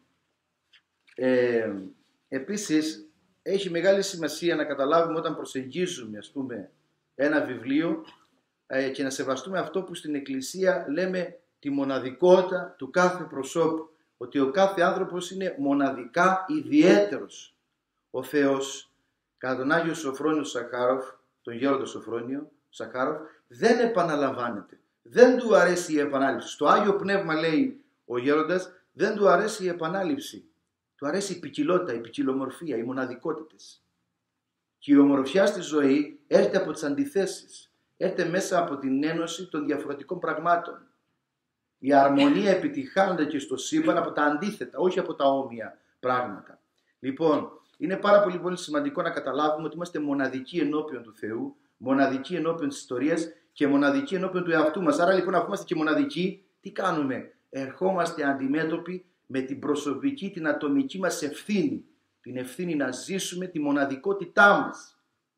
ε, επίσης έχει μεγάλη σημασία να καταλάβουμε όταν προσεγγίζουμε, ας πούμε, ένα βιβλίο ε, και να σεβαστούμε αυτό που στην Εκκλησία λέμε τη μοναδικότητα του κάθε προσώπου. Ότι ο κάθε άνθρωπος είναι μοναδικά ιδιαίτερος. Ο Θεός, κατά τον Άγιο Σοφρόνιο Σαχάροφ, τον γέροντα Σοφρόνιο Σαχάροφ, δεν επαναλαμβάνεται. Δεν του αρέσει η επανάληψη. Στο Άγιο Πνεύμα, λέει ο γέροντας, δεν του αρέσει η επανάληψη. Του αρέσει η ποικιλότητα, η ποικιλομορφία, οι μοναδικότητες. Και η ομορφιά στη ζωή έρχεται από τις αντιθέσεις. Έρχεται μέσα από την ένωση των διαφορετικών πραγμάτων. Η αρμονία επιτυχάνεται και στο σύμπαν από τα αντίθετα, όχι από τα όμοια πράγματα. Λοιπόν, είναι πάρα πολύ, πολύ σημαντικό να καταλάβουμε ότι είμαστε μοναδικοί ενώπιον του Θεού, μοναδικοί ενώπιον της ιστορίας και μοναδικοί ενώπιον του εαυτού μας. Άρα λοιπόν, αφού είμαστε και μοναδικοί, τι κάνουμε? Ερχόμαστε αντιμέτωποι με την προσωπική, την ατομική μας ευθύνη. Την ευθύνη να ζήσουμε τη μοναδικότητά μας.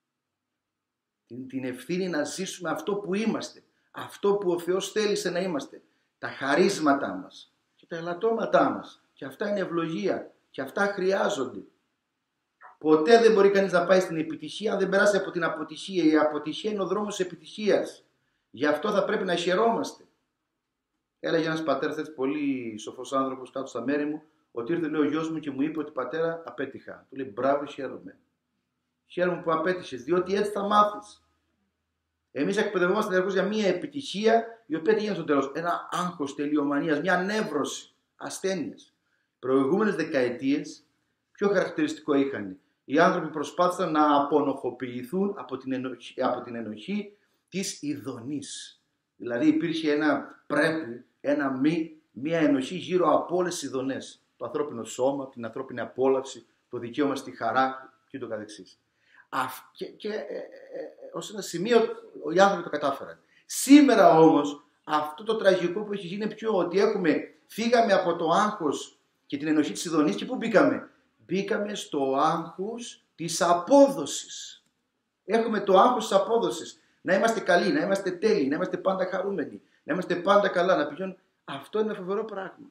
Την, την ευθύνη να ζήσουμε αυτό που είμαστε. Αυτό που ο Θεός θέλησε να είμαστε. Τα χαρίσματά μας και τα ελαττώματά μας. Και αυτά είναι ευλογία. Και αυτά χρειάζονται. Ποτέ δεν μπορεί κανείς να πάει στην επιτυχία αν δεν περάσει από την αποτυχία. Η αποτυχία είναι ο δρόμος της επιτυχίας. Γι' αυτό θα πρέπει να χαιρόμαστε. Έλεγε ένας πατέρας, έτσι πολύ σοφός άνθρωπος κάτω στα μέρη μου, ότι ήρθε, λέει, ο γιος μου και μου είπε ότι πατέρα απέτυχα. Του λέει μπράβο, χαίρομαι. Χαίρομαι που απέτυχες, διότι έτσι θα μάθεις. Εμείς εκπαιδευόμαστε διαρκώς για μια επιτυχία η οποία τι γίνεται στο τέλος? Ένα άγχος τελειομανίας, μια νεύρωση, ασθένειες. Προηγούμενες δεκαετίες, ποιο χαρακτηριστικό είχαν? Οι άνθρωποι προσπάθησαν να απονοχοποιηθούν από την ενοχή, από την ενοχή της ειδονής. Δηλαδή υπήρχε ένα πρέπει, ένα μη, μια ενοχή γύρω από όλες τις ειδονές. Το ανθρώπινο σώμα, την ανθρώπινη απόλαυση, το δικαίωμα στη χαρά και το καθεξής. Και, και ε, ε, ως ένα σημείο οι άνθρωποι το κατάφεραν. Σήμερα όμως αυτό το τραγικό που έχει γίνει είναι ποιο? Ότι έχουμε, φύγαμε από το άγχος και την ενοχή της ειδονής και πού μπήκαμε? Μπήκαμε στο άγχος της απόδοσης. Έχουμε το άγχος της απόδοσης. Να είμαστε καλοί, να είμαστε τέλειοι, να είμαστε πάντα χαρούμενοι, να είμαστε πάντα καλά, να πηγαίνουν. Αυτό είναι ένα φοβερό πράγμα.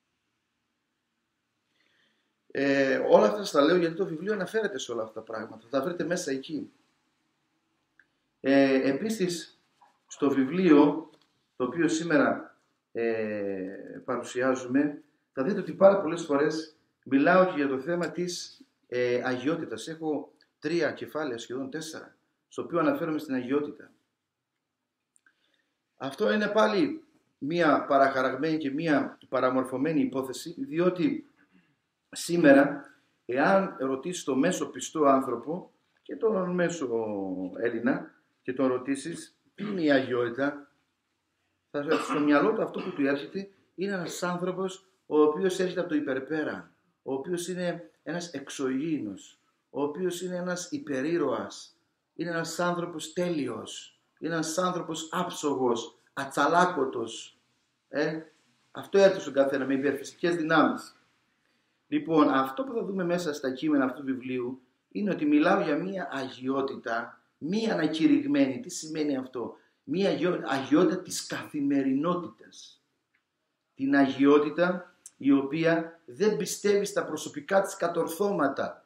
Ε, όλα αυτά σας τα λέω γιατί το βιβλίο αναφέρεται σε όλα αυτά τα πράγματα. Θα τα βρείτε μέσα εκεί. Ε, επίσης, στο βιβλίο, το οποίο σήμερα ε, παρουσιάζουμε, θα δείτε ότι πάρα πολλές φορές μιλάω και για το θέμα της ε, αγιότητας. Έχω τρία κεφάλαια, σχεδόν τέσσερα, στο οποίο αναφέρομαι στην αγιότητα. Αυτό είναι πάλι μία παραχαραγμένη και μία παραμορφωμένη υπόθεση, διότι σήμερα, εάν ρωτήσεις τον μέσο πιστό άνθρωπο και τον μέσο Έλληνα και τον ρωτήσεις τι είναι η αγιότητα, θα στο μυαλό του αυτό που του έρχεται είναι ένας άνθρωπος ο οποίος έρχεται από το υπερπέραν, ο οποίος είναι ένας εξωγήινος, ο οποίος είναι ένας υπερήρωας, είναι ένας άνθρωπος τέλειος, είναι ένας άνθρωπος άψογος, ατσαλάκωτος. Ε? Αυτό έρθει στον καθένα με υπερφυσικές δυνάμεις. Λοιπόν, αυτό που θα δούμε μέσα στα κείμενα αυτού του βιβλίου είναι ότι μιλάω για μία αγιότητα, μία ανακηρυγμένη. Τι σημαίνει αυτό? μία αγιότητα της καθημερινότητας. Την αγιότητα η οποία δεν πιστεύει στα προσωπικά της κατορθώματα.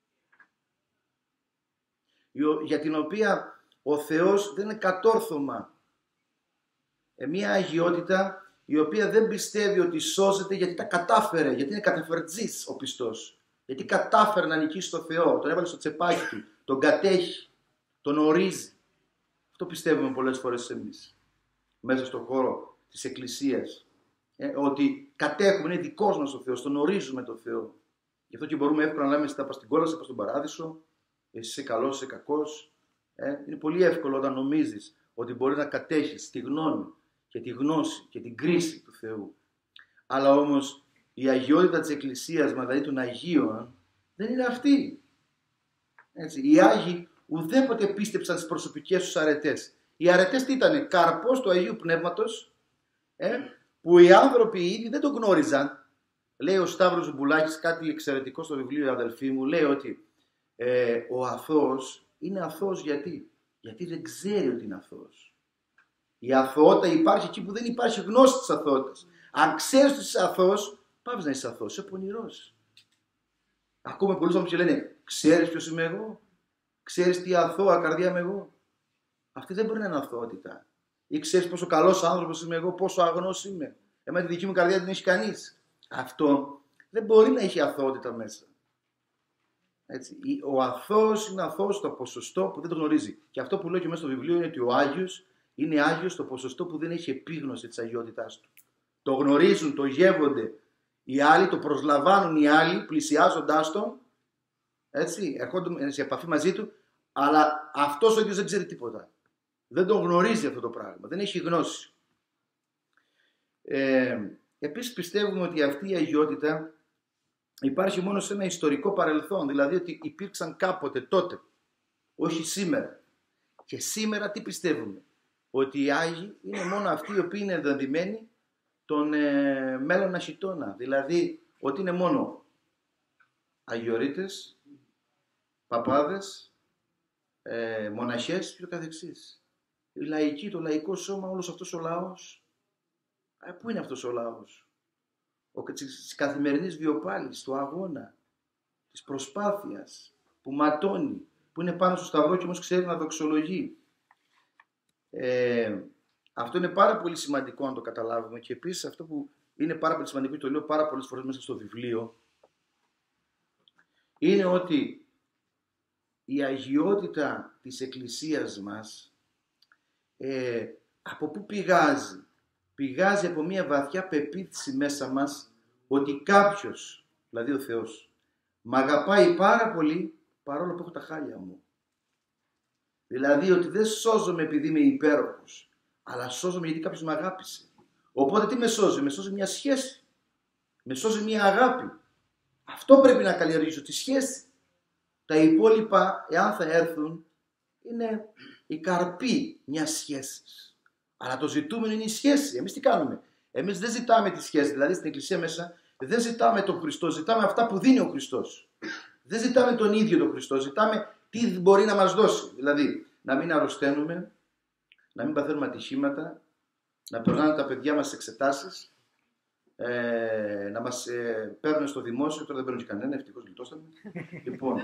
Για την οποία ο Θεός δεν είναι κατόρθωμα. Ε, μία αγιότητα η οποία δεν πιστεύει ότι σώζεται γιατί τα κατάφερε, γιατί είναι καταφερτζής ο πιστός. Γιατί κατάφερε να νικήσει τον Θεό, τον έβαλε στο τσεπάκι του, τον κατέχει, τον ορίζει. Αυτό πιστεύουμε πολλές φορές εμείς, μέσα στον χώρο της Εκκλησίας. Ε, ότι κατέχουμε, είναι δικός μας ο Θεός, τον ορίζουμε τον Θεό. Γι' αυτό και μπορούμε εύκολα να λέμε στα πας στην κόλαση, πας στον παράδεισο, εσύ είσαι καλός, είσαι κακός. Ε, είναι πολύ εύκολο όταν νομίζεις ότι μπορεί να κατέχεις τη γνώμη και τη γνώση και την κρίση του Θεού. Αλλά όμως η αγιότητα της Εκκλησίας, δηλαδή των Αγίων, δεν είναι αυτή. Έτσι, οι Άγιοι ουδέποτε πίστεψαν στις προσωπικές τους αρετές. Οι αρετές τι ήτανε? Καρπός του Αγίου Πνεύματος, ε, που οι άνθρωποι ήδη δεν τον γνώριζαν. Λέει ο Σταύρος Ζουμπουλάκης κάτι εξαιρετικό στο βιβλίο, αδελφοί μου, λέει ότι ε, ο αθώος είναι αθώος γιατί? Γιατί δεν ξέρει ότι είναι αθώος. Η αθωότητα υπάρχει εκεί που δεν υπάρχει γνώση της αθωότητας. Αν ξέρεις ότι είσαι αθώος, πάβεις να είσαι αθώος, είσαι πονηρός. Ακούμε πολλούς άνθρωποι και λένε, ξέρεις ποιος είμαι εγώ? Ξέρεις τι αθώα καρδιά είμαι εγώ? Αυτή δεν μπορεί να είναι αθωότητα. Ή ξέρεις πόσο καλός άνθρωπος είμαι εγώ, πόσο αγνός είμαι? Εμένα τη δική μου καρδιά δεν έχει κανείς. Αυτό δεν μπορεί να έχει αθωότητα μέσα. Έτσι. Ο αθώος είναι αθώος στο ποσοστό που δεν το γνωρίζει. Και αυτό που λέω και μέσα στο βιβλίο είναι ότι ο Άγιος είναι Άγιος στο ποσοστό που δεν έχει επίγνωση της αγιότητάς του. Το γνωρίζουν, το γεύονται οι άλλοι, το προσλαμβάνουν οι άλλοι πλησιάζοντάς τον, έτσι, έρχονται σε επαφή μαζί του, αλλά αυτός ο ίδιος δεν ξέρει τίποτα. Δεν τον γνωρίζει αυτό το πράγμα, δεν έχει γνώση. Ε, επίσης πιστεύουμε ότι αυτή η αγιότητα υπάρχει μόνο σε ένα ιστορικό παρελθόν, δηλαδή ότι υπήρξαν κάποτε τότε, όχι σήμερα. Και σήμερα τι πιστεύουμε? Ότι οι Άγιοι είναι μόνο αυτοί οι οποίοι είναι ενδεδειμένοι των ε, μέλλον ασιτώνα. Δηλαδή ότι είναι μόνο αγιορείτες, παπάδες, ε, μοναχές και το καθεξής. Η λαϊκή, το λαϊκό σώμα, όλος αυτός ο λαός. Ε, πού είναι αυτός ο λαός? Ο, της καθημερινής βιοπάλης, του αγώνα, της προσπάθειας, που ματώνει, που είναι πάνω στο σταυρό και όμως ξέρει να δοξολογεί. Ε, αυτό είναι πάρα πολύ σημαντικό να το καταλάβουμε και επίσης αυτό που είναι πάρα πολύ σημαντικό και το λέω πάρα πολλές φορές μέσα στο βιβλίο είναι ότι η αγιότητα της Εκκλησίας μας ε, από πού πηγάζει? Πηγάζει από μια βαθιά πεποίθηση μέσα μας ότι κάποιος, δηλαδή ο Θεός, μ' αγαπάει πάρα πολύ παρόλο που έχω τα χάλια μου. Δηλαδή ότι δεν σώζομαι επειδή είμαι υπέροχος, αλλά σώζομαι γιατί κάποιος με αγάπησε. Οπότε τι με σώζει? Με σώζει μια σχέση. Με σώζει μια αγάπη. Αυτό πρέπει να καλλιεργήσω, τη σχέση. Τα υπόλοιπα, εάν θα έρθουν, είναι η καρπή μιας σχέσης. Αλλά το ζητούμενο είναι η σχέση. Εμείς τι κάνουμε? Εμείς δεν ζητάμε τη σχέση. Δηλαδή στην Εκκλησία μέσα δεν ζητάμε τον Χριστό, ζητάμε αυτά που δίνει ο Χριστός. Δεν ζητάμε τον ίδιο τον Χριστό, ζητάμε τι μπορεί να μας δώσει. Δηλαδή να μην αρρωσταίνουμε, να μην παθαίνουμε ατυχήματα, να περνάνε τα παιδιά μας σε εξετάσεις, ε, να μας ε, παίρνουν στο δημόσιο, τώρα δεν παίρνουν και κανένα, ευτυχώς γλιτώσαμε. Λοιπόν,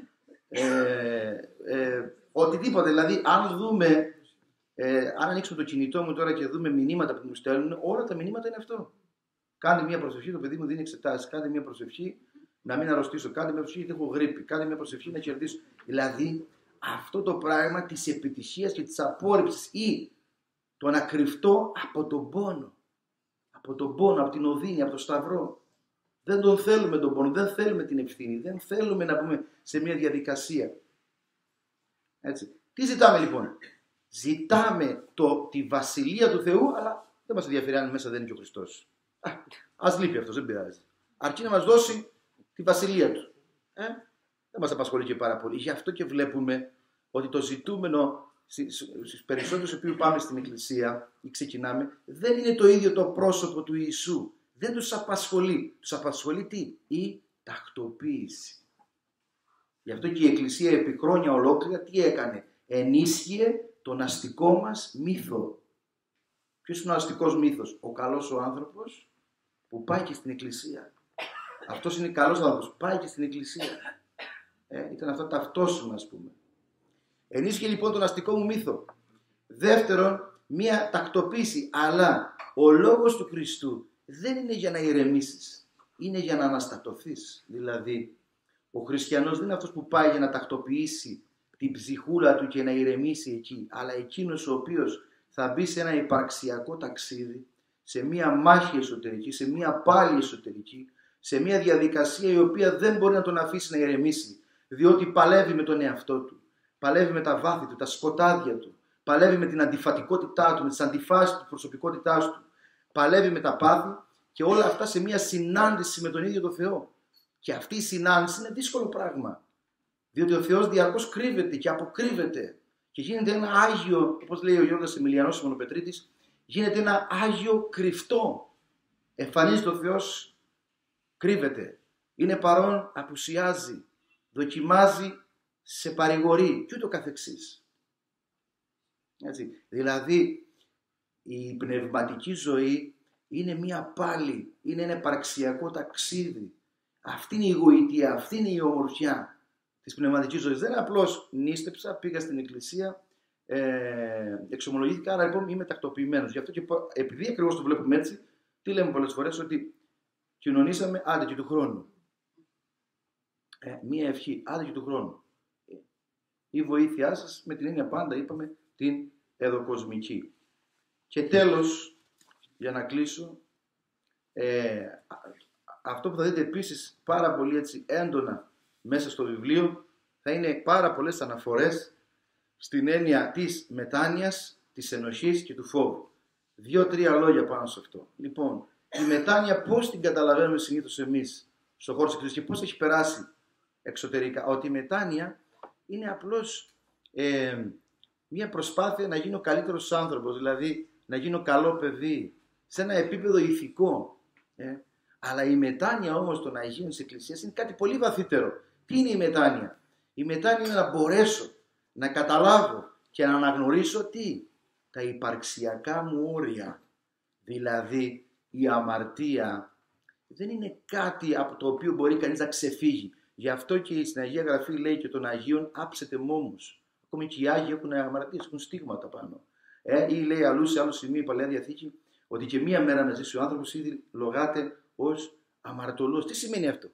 ε, ε, οτιδήποτε, δηλαδή αν δούμε, ε, αν ανοίξουμε το κινητό μου τώρα και δούμε μηνύματα που μου στέλνουν, όλα τα μηνύματα είναι αυτό. Κάντε μια προσευχή, το παιδί μου δίνει εξετάσεις, κάντε μια προσευχή να μην αρρωστήσω, κάντε μια προσευχή γιατί έχω γρίπη, κάντε μια προσευχή να κερδίσω. Δηλαδή αυτό το πράγμα της επιτυχίας και της απόρριψης ή το να κρυφτώ από τον πόνο. Από τον πόνο, από την οδύνη, από το σταυρό. Δεν τον θέλουμε τον πόνο, δεν θέλουμε την ευθύνη, δεν θέλουμε να πούμε σε μια διαδικασία. Έτσι. Τι ζητάμε λοιπόν? Ζητάμε το, τη βασιλεία του Θεού, αλλά δεν μας ενδιαφέρει αν μέσα δεν είναι και ο Χριστός. Α, ας λείπει αυτός, δεν πειράζει. Αρκεί να μας δώσει τη βασιλεία του. Ε? Δεν μας απασχολεί και πάρα πολύ. Γι' αυτό και βλέπουμε ότι το ζητούμενο στις περισσότερες που πάμε στην Εκκλησία ή ξεκινάμε, δεν είναι το ίδιο το πρόσωπο του Ιησού. Δεν τους απασχολεί. Τους απασχολεί τι? Η τακτοποίηση. Γι' αυτό και η Εκκλησία επί χρόνια ολόκληρα τι έκανε? Ενίσχυε τον αστικό μας μύθο. Ποιος είναι ο αστικός μύθος? Ο καλός ο άνθρωπος που πάει και στην εκκλησία. Αυτός είναι καλός άνθρωπος, πάει και στην εκκλησία. Ε, ήταν αυτά τα ταυτόσημα, ας πούμε. Ενίσχυε λοιπόν τον αστικό μου μύθο. Δεύτερον, μία τακτοποίηση. Αλλά ο λόγος του Χριστού δεν είναι για να ηρεμήσεις. Είναι για να αναστατωθείς. Δηλαδή, ο χριστιανός δεν είναι αυτός που πάει για να τακτοποιήσει την ψυχούλα του και να ηρεμήσει εκεί. Αλλά εκείνος ο οποίος θα μπει σε ένα υπαρξιακό ταξίδι, σε μία μάχη εσωτερική, σε μία πάλη εσωτερική, σε μία διαδικασία η οποία δεν μπορεί να τον αφήσει να ηρεμήσει, διότι παλεύει με τον εαυτό του, παλεύει με τα βάθη του, τα σκοτάδια του, παλεύει με την αντιφατικότητά του, με τις αντιφάσεις της προσωπικότητάς του, παλεύει με τα πάθη και όλα αυτά σε μία συνάντηση με τον ίδιο τον Θεό. Και αυτή η συνάντηση είναι δύσκολο πράγμα, διότι ο Θεός διαρκώς κρύβεται και αποκρύβεται και γίνεται ένα Άγιο, όπως λέει ο Γιώργος Εμιλιανός Μονοπετρίτης, γίνεται ένα Άγιο κρυφτό. Εμφανίζεται ο Θεός, κρύβεται, είναι παρόν, απουσιάζει, δοκιμάζει, σε παρηγορεί και ούτω καθεξής. Έτσι. Δηλαδή η πνευματική ζωή είναι μία πάλη, είναι ένα υπαρξιακό ταξίδι. Αυτή είναι η γοητεία, αυτή είναι η ομορφιά της πνευματικής ζωής. Δεν είναι απλώς νήστεψα, πήγα στην εκκλησία, ε, εξομολογήθηκα, άρα λοιπόν είμαι τακτοποιημένος. Γι' αυτό και επειδή ακριβώς το βλέπουμε έτσι, τι λέμε πολλές φορές? Ότι κοινωνήσαμε, άντε και του χρόνου. Ε, μία ευχή, άντε και του χρόνου. Η βοήθειά σας, με την έννοια πάντα είπαμε, την εδωκοσμική. Και τέλος, για να κλείσω, ε, αυτό που θα δείτε επίσης πάρα πολύ έτσι έντονα μέσα στο βιβλίο, θα είναι πάρα πολλές αναφορές στην έννοια της μετάνοιας, της ενοχής και του φόβου. Δύο-τρία λόγια πάνω σε αυτό. Λοιπόν, η μετάνοια πώς την καταλαβαίνουμε συνήθως εμείς στον χώρο της Εκκλησίας και πώς έχει περάσει εξωτερικά? Ότι η μετάνοια είναι απλώς ε, μια προσπάθεια να γίνω καλύτερος άνθρωπος, δηλαδή να γίνω καλό παιδί, σε ένα επίπεδο ηθικό. Ε. Αλλά η μετάνοια όμως των Αγίων της Εκκλησίας είναι κάτι πολύ βαθύτερο. Τι είναι η μετάνοια? Η μετάνοια είναι να μπορέσω να καταλάβω και να αναγνωρίσω τι? Τα υπαρξιακά μου όρια. Δηλαδή η αμαρτία δεν είναι κάτι από το οποίο μπορεί κανείς να ξεφύγει. Γι' αυτό και στην Αγία Γραφή λέει και των Αγίων άψετε μόμους. Ακόμη και οι Άγιοι έχουν αμαρτίες, έχουν στίγματα πάνω. Ε, ή λέει αλλού σε άλλο σημείο η Παλαιά Διαθήκη ότι και μία μέρα να ζήσει ο άνθρωπος ήδη λογάται ως αμαρτωλός. Τι σημαίνει αυτό?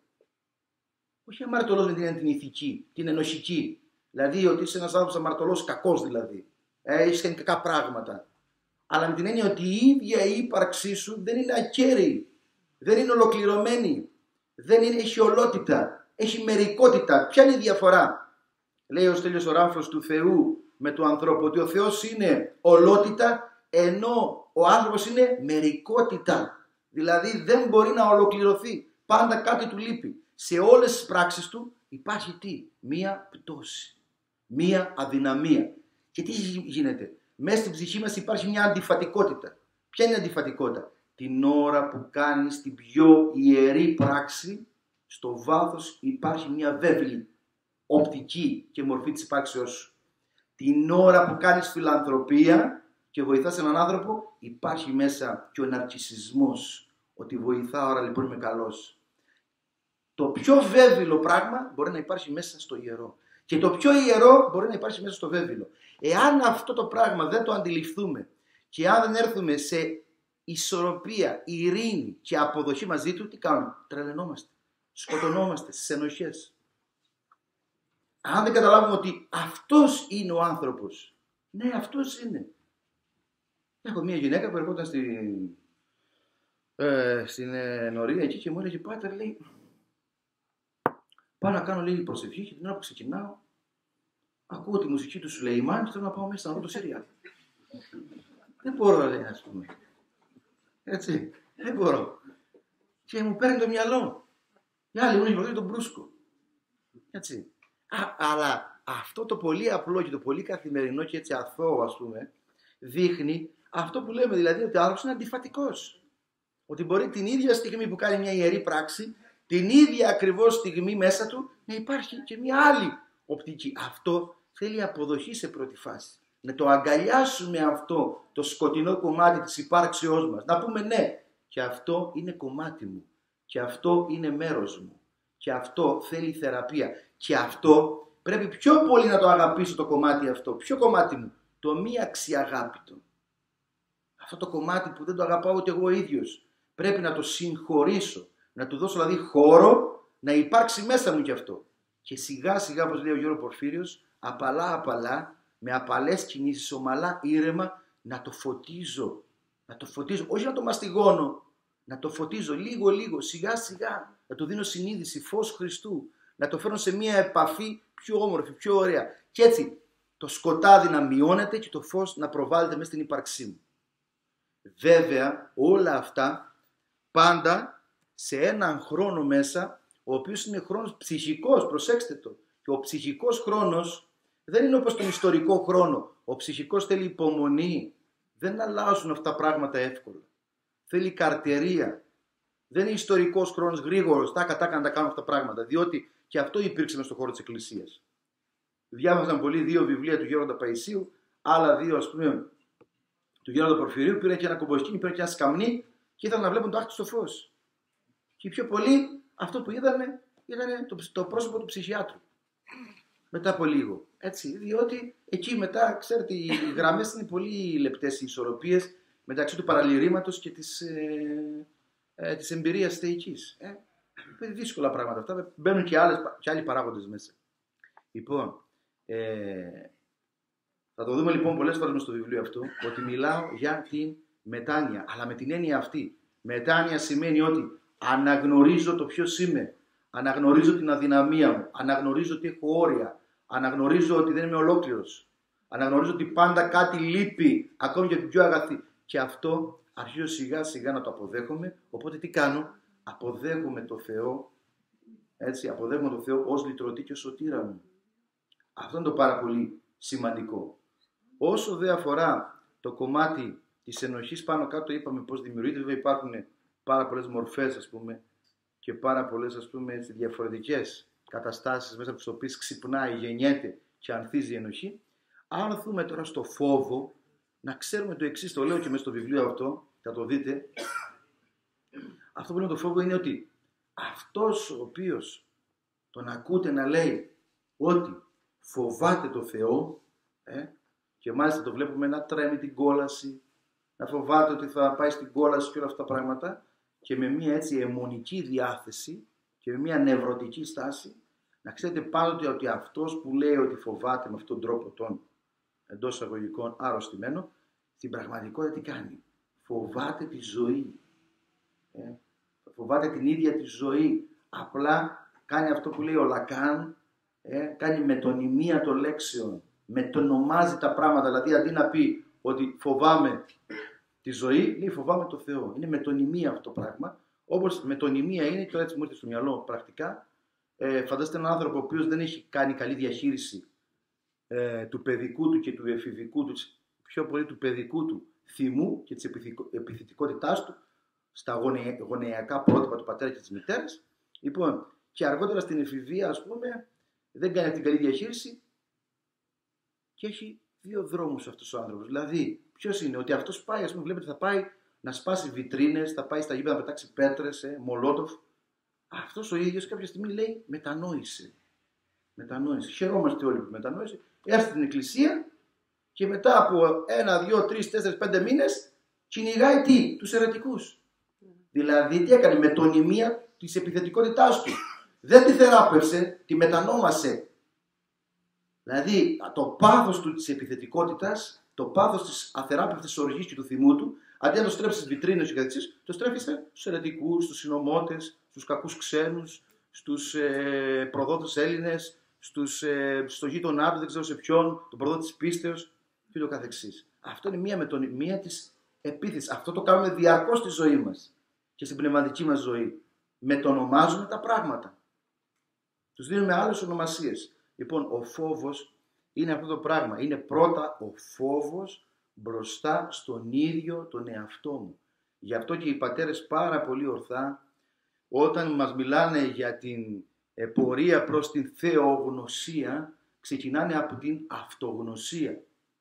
Όχι αμαρτωλός με την έννοια την ηθική, την ενοχική. Δηλαδή ότι είσαι ένας άνθρωπος αμαρτωλός, κακός δηλαδή. Ε, έχεις κάνει κακά πράγματα. Αλλά με την έννοια ότι η ίδια η ύπαρξή σου δεν είναι ακέραιη, δεν είναι ολοκληρωμένη, δεν είναι, έχει ολότητα, έχει μερικότητα. Ποια είναι η διαφορά? Λέει ο Στέλιος ο Ράμφος του Θεού με του ανθρώπου, ότι ο Θεός είναι ολότητα ενώ ο άνθρωπος είναι μερικότητα. Δηλαδή δεν μπορεί να ολοκληρωθεί. Πάντα κάτι του λείπει. Σε όλες τις πράξεις του υπάρχει τι? Μία πτώση. Μία αδυναμία. Και τι γίνεται? Μέσα στην ψυχή μας υπάρχει μια αντιφατικότητα. Ποια είναι η αντιφατικότητα? Την ώρα που κάνεις την πιο ιερή πράξη, στο βάθος υπάρχει μια βέβαιη οπτική και μορφή της υπάρξεώς σου. Την ώρα που κάνεις φιλανθρωπία και βοηθάς έναν άνθρωπο, υπάρχει μέσα και ο ναρκισσισμός. Ότι βοηθάω, άρα λοιπόν είμαι καλός. Το πιο βέβαιλο πράγμα μπορεί να υπάρχει μέσα στο ιερό. Και το πιο ιερό μπορεί να υπάρχει μέσα στο βέβαιλο. Εάν αυτό το πράγμα δεν το αντιληφθούμε και αν δεν έρθουμε σε ισορροπία, ειρήνη και αποδοχή μαζί του, τι κάνουμε? Τρελαινόμαστε, σκοτωνόμαστε στις ενοχές. Αν δεν καταλάβουμε ότι αυτός είναι ο άνθρωπος, ναι, αυτός είναι. Έχω μια γυναίκα που ερχόταν στην, ε, στην ε, Νορία εκεί και μου έλεγε, πάτερ, λέει, πάω να κάνω λίγη προσευχή και την ώρα που ξεκινάω, ακούω τη μουσική του Σουλεϊμάν και θέλω να πάω μέσα να δω το σύριαλ. Δεν μπορώ, λέει, ας πούμε. Έτσι, δεν μπορώ. Και μου παίρνει το μυαλό. Η άλλη μου έχει τον μπρούσκο. Έτσι. Α, αλλά αυτό το πολύ απλό και το πολύ καθημερινό και έτσι αθώο, ας πούμε, δείχνει αυτό που λέμε, δηλαδή ότι ο άνθρωπος είναι αντιφατικός. Ότι μπορεί την ίδια στιγμή που κάνει μια ιερή πράξη, την ίδια ακριβώς στιγμή μέσα του να υπάρχει και μια άλλη οπτική. Αυτό θέλει αποδοχή σε πρώτη φάση. να το αγκαλιάσουμε αυτό το σκοτεινό κομμάτι της υπάρξεώς μας. Να πούμε ναι, και αυτό είναι κομμάτι μου, και αυτό είναι μέρος μου, και αυτό θέλει θεραπεία, και αυτό πρέπει πιο πολύ να το αγαπήσω το κομμάτι αυτό. Ποιο κομμάτι μου? Το μη αξιαγάπητο. Αυτό το κομμάτι που δεν το αγαπάω ούτε εγώ ίδιος. Πρέπει να το συγχωρήσω, να του δώσω δηλαδή χώρο να υπάρξει μέσα μου κι αυτό. Και σιγά σιγά, όπως λέει ο Γιώργος Πορφύριος, απαλά απαλά, με απαλές κινήσεις, ομαλά, ήρεμα, να το φωτίζω. Να το φωτίζω, όχι να το μαστιγώνω, να το φωτίζω λίγο λίγο, σιγά σιγά, να του δίνω συνείδηση, φως Χριστού, να το φέρνω σε μια επαφή πιο όμορφη, πιο ωραία. Και έτσι το σκοτάδι να μειώνεται και το φως να προβάλλεται μέσα στην ύπαρξή μου. Βέβαια όλα αυτά πάντα σε έναν χρόνο μέσα, ο οποίος είναι χρόνος ψυχικός, προσέξτε το. Και ο ψυχικός χρόνος δεν είναι όπως τον ιστορικό χρόνο. Ο ψυχικός θέλει υπομονή. Δεν αλλάζουν αυτά τα πράγματα εύκολα. Θέλει καρτερία. Δεν είναι ιστορικός χρόνος γρήγορος, τάκα τάκα να τα κάνουν αυτά τα πράγματα. Διότι και αυτό υπήρξε μες στον χώρο της Εκκλησίας. Διάβαζαν πολύ δύο βιβλία του Γέροντα Παϊσίου, άλλα δύο ας πούμε του Γέροντα Πορφυρίου, πήραν και ένα κομποσκίνη, πήραν και ένα σκαμνί και ήθελαν να βλέπουν το άκτιστο φως. Και πιο πολύ αυτό που είδανε ήταν το, το πρόσωπο του ψυχιάτρου. Μετά από λίγο. Έτσι, διότι εκεί μετά, ξέρετε, οι γραμμές είναι πολύ λεπτές, οι ισορροπίες μεταξύ του παραλυρήματος και της, ε, ε, της εμπειρίας θεϊκής. Ε, είναι δύσκολα πράγματα αυτά. Μπαίνουν και, άλλες, και άλλοι παράγοντες μέσα. Λοιπόν, ε, θα το δούμε λοιπόν πολλές φορές μες στο βιβλίο αυτό, ότι μιλάω για την μετάνοια. Αλλά με την έννοια αυτή. Μετάνοια σημαίνει ότι αναγνωρίζω το ποιος είμαι. Αναγνωρίζω την αδυναμία μου. Αναγνωρίζω ότι έχω όρια. Αναγνωρίζω ότι δεν είμαι ολόκληρος. Αναγνωρίζω ότι πάντα κάτι λείπει, ακόμη και την πιο αγαθή. Και αυτό αρχίζω σιγά σιγά να το αποδέχομαι. Οπότε τι κάνω? Αποδέχομαι το Θεό, έτσι, αποδέχομαι το Θεό ως λυτρωτή και σωτήρα μου. Αυτό είναι το πάρα πολύ σημαντικό. Όσο δεν αφορά το κομμάτι της ενοχής, πάνω κάτω είπαμε πώς δημιουργείται. Βέβαια υπάρχουν πάρα πολλές μορφές, ας πούμε, και πάρα πολλές, ας πούμε, έτσι, διαφορετικές καταστάσεις μέσα από τις οποίες ξυπνάει, γεννιέται και ανθίζει η ενοχή. Αν δούμε τώρα στο φόβο, να ξέρουμε το εξής, το λέω και μέσα στο βιβλίο αυτό, θα το δείτε. Αυτό που λέμε το φόβο είναι ότι αυτός ο οποίος τον ακούτε να λέει ότι φοβάται το Θεό, ε, και μάλιστα το βλέπουμε να τρέμει την κόλαση, να φοβάται ότι θα πάει στην κόλαση και όλα αυτά τα πράγματα, και με μια έτσι αιμονική διάθεση και με μια νευρωτική στάση, να ξέρετε πάντοτε ότι αυτός που λέει ότι φοβάται με αυτόν τον τρόπο τον εντός εισαγωγικών αρρωστημένο, στην πραγματικότητα τι κάνει? Φοβάται τη ζωή. Ε, φοβάται την ίδια τη ζωή. Απλά κάνει αυτό που λέει ο Λακάν, ε, κάνει μετωνυμία των λέξεων. Μετονομάζει τα πράγματα, δηλαδή αντί να πει ότι φοβάμαι τη ζωή, λέει φοβάμαι το Θεό. Είναι μετωνυμία αυτό το πράγμα. Όπως μετωνυμία είναι, τώρα έτσι μου ήρθε στο μυαλό πρακτικά, ε, φανταστείτε έναν άνθρωπο ο οποίος δεν έχει κάνει καλή διαχείριση ε, του παιδικού του και του εφηβικού του, πιο πολύ του παιδικού του θυμού και της επιθετικότητάς του στα γονε, γονεϊκά πρότυπα του πατέρα και της μητέρας. Λοιπόν, και αργότερα στην εφηβεία, ας πούμε, δεν κάνει αυτή την καλή διαχείριση και έχει δύο δρόμους αυτός ο άνθρωπος. Δηλαδή, ποιος είναι? Ότι αυτός πάει, ας πούμε, βλέπετε, θα πάει να σπάσει βιτρίνες, θα πάει στα γήπεδα να πετάξει πέτρες, ε, μολότοφ. Αυτός ο ίδιος κάποια στιγμή λέει μετανόησε. Μετανόησε. Χαιρόμαστε όλοι που μετανόησε. Έρθει στην εκκλησία και μετά από ένα, δύο, τρεις, τέσσερις, πέντε μήνες κυνηγάει τι? Τους αιρετικούς. Mm. Δηλαδή τι έκανε? Μετωνυμία της επιθετικότητάς του. Δεν τη θεράπευσε, τη μετανόμασε. Δηλαδή το πάθος του της επιθετικότητας, το πάθος της αθεράπευτης οργής και του θυμού του, αντί να το στρέψει στις βιτρίνες και καθεξής, το στρέφησε στους αιρετικούς, στους συνωμότες, στους κακούς ξένους, στους ε, προδότες Έλληνες, στους, ε, στο γείτονά του, δεν ξέρω σε ποιον, τον προδότη της πίστεως και το καθεξής. Αυτό είναι μία μετωνυμία της επίθεσης. Αυτό το κάνουμε διαρκώς στη ζωή μας και στην πνευματική μας ζωή. Μετονομάζουμε τα πράγματα. Τους δίνουμε άλλες ονομασίες. Λοιπόν, ο φόβος είναι αυτό το πράγμα. Είναι πρώτα ο φόβος μπροστά στον ίδιο τον εαυτό μου. Γι' αυτό και οι πατέρες πάρα πολύ ορθά, όταν μας μιλάνε για την πορεία προς την θεογνωσία, ξεκινάνε από την αυτογνωσία.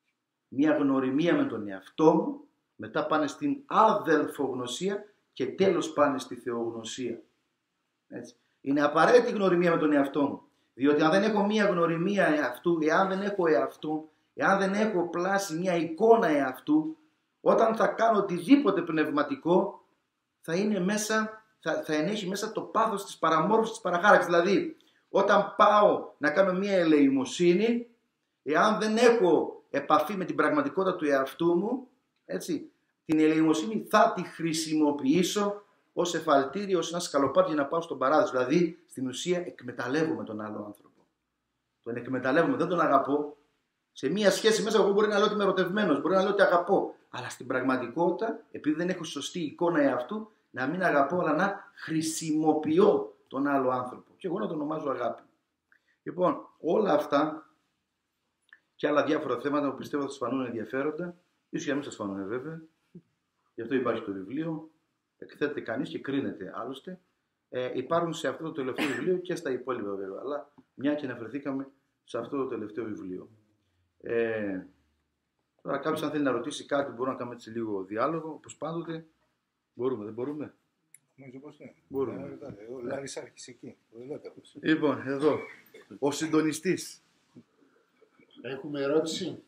μια γνωριμία με τον εαυτό μου, μετά πάνε στην αδελφογνωσία και τέλος πάνε στη θεογνωσία. Έτσι. Είναι απαραίτητη γνωριμία με τον εαυτό μου. Διότι αν δεν έχω μια γνωριμία εαυτού, εάν δεν έχω εαυτό, εάν δεν έχω πλάσει μια εικόνα εαυτού, όταν θα κάνω οτιδήποτε πνευματικό, θα είναι μέσα, θα, θα ενέχει μέσα το πάθος της παραμόρφωσης, της παραχάραξης. Δηλαδή, όταν πάω να κάνω μια ελεημοσύνη, εάν δεν έχω επαφή με την πραγματικότητα του εαυτού μου, έτσι, την ελεημοσύνη θα τη χρησιμοποιήσω ως εφαλτήριο, ως ένα σκαλοπάτι για να πάω στον παράδεισο. Δηλαδή, στην ουσία, εκμεταλλεύομαι τον άλλο άνθρωπο. Τον εκμεταλλεύομαι, δεν τον αγαπώ. Σε μία σχέση μέσα, εγώ μπορεί να λέω ότι είμαι ερωτευμένος, μπορεί να λέω ότι αγαπώ. Αλλά στην πραγματικότητα, επειδή δεν έχω σωστή εικόνα εαυτού, να μην αγαπώ, αλλά να χρησιμοποιώ τον άλλο άνθρωπο. Και εγώ να τον ονομάζω αγάπη. Λοιπόν, όλα αυτά και άλλα διάφορα θέματα που πιστεύω θα σας φανούν ενδιαφέροντα, ίσως για να μην σας φανούν βέβαια. Γι' αυτό υπάρχει το βιβλίο. Εκθέτεται κανείς και κρίνεται άλλωστε. Ε, υπάρχουν σε αυτό το τελευταίο βιβλίο και στα υπόλοιπα βέβαια. Αλλά μια και αναφερθήκαμε σε αυτό το τελευταίο βιβλίο. Ε, τώρα κάποιος αν θέλει να ρωτήσει κάτι, μπορούμε να κάνουμε έτσι λίγο διάλογο, όπως πάντοτε. Μπορούμε, δεν μπορούμε. Νομίζω πως ναι. Μπορούμε. Ο Λάρης άρχισε εκεί. Λοιπόν, εδώ, ο συντονιστής. Έχουμε ερώτηση.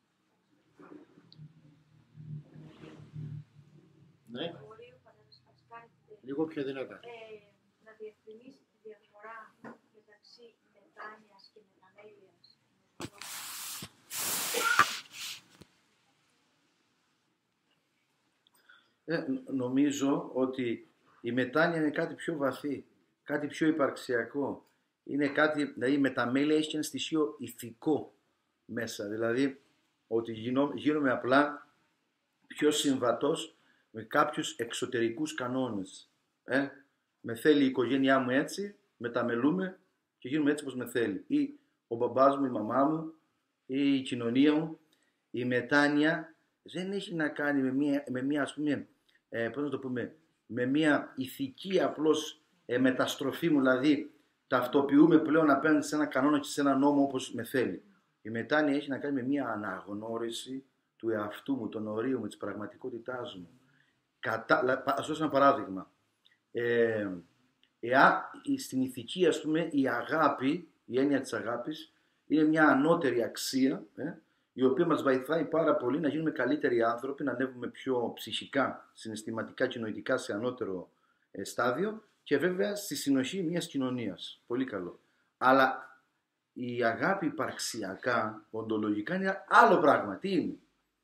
Ναι. Λίγο πιο δυνατά. Ε, να διευκρινίσει τη διαφορά μεταξύ μετάνοιας και μεταμέλειας. Ε, νομίζω ότι η μετάνοια είναι κάτι πιο βαθύ, κάτι πιο υπαρξιακό. Είναι κάτι, δηλαδή η μεταμέλεια έχει και ένα στοιχείο ηθικό μέσα. Δηλαδή ότι γίνω, γίνομαι απλά πιο συμβατός με κάποιους εξωτερικούς κανόνες. Ε, με θέλει η οικογένειά μου έτσι, μεταμελούμε και γίνομαι έτσι όπως με θέλει. Ή ο μπαμπάς μου, η μαμά μου, ή η κοινωνία μου. Η μετάνοια δεν έχει να κάνει με μια, με μια ας πούμε, ε, πώς να το πούμε, με μια ηθική απλώς ε, μεταστροφή μου, δηλαδή ταυτοποιούμε πλέον απέναντι σε ένα κανόνα και σε ένα νόμο όπως με θέλει. Η μετάνοια έχει να κάνει με μια αναγνώριση του εαυτού μου, των ορίων μου, της πραγματικότητάς μου. Κατά, ας δώσω ένα παράδειγμα. Ε, εάν στην ηθική, ας πούμε, η αγάπη, η έννοια της αγάπης, είναι μια ανώτερη αξία, ε, η οποία μας βοηθάει πάρα πολύ να γίνουμε καλύτεροι άνθρωποι, να ανέβουμε πιο ψυχικά, συναισθηματικά και νοητικά σε ανώτερο ε, στάδιο και βέβαια στη συνοχή μιας κοινωνίας. Πολύ καλό. Αλλά η αγάπη υπαρξιακά, οντολογικά, είναι άλλο πράγμα. Τι είναι?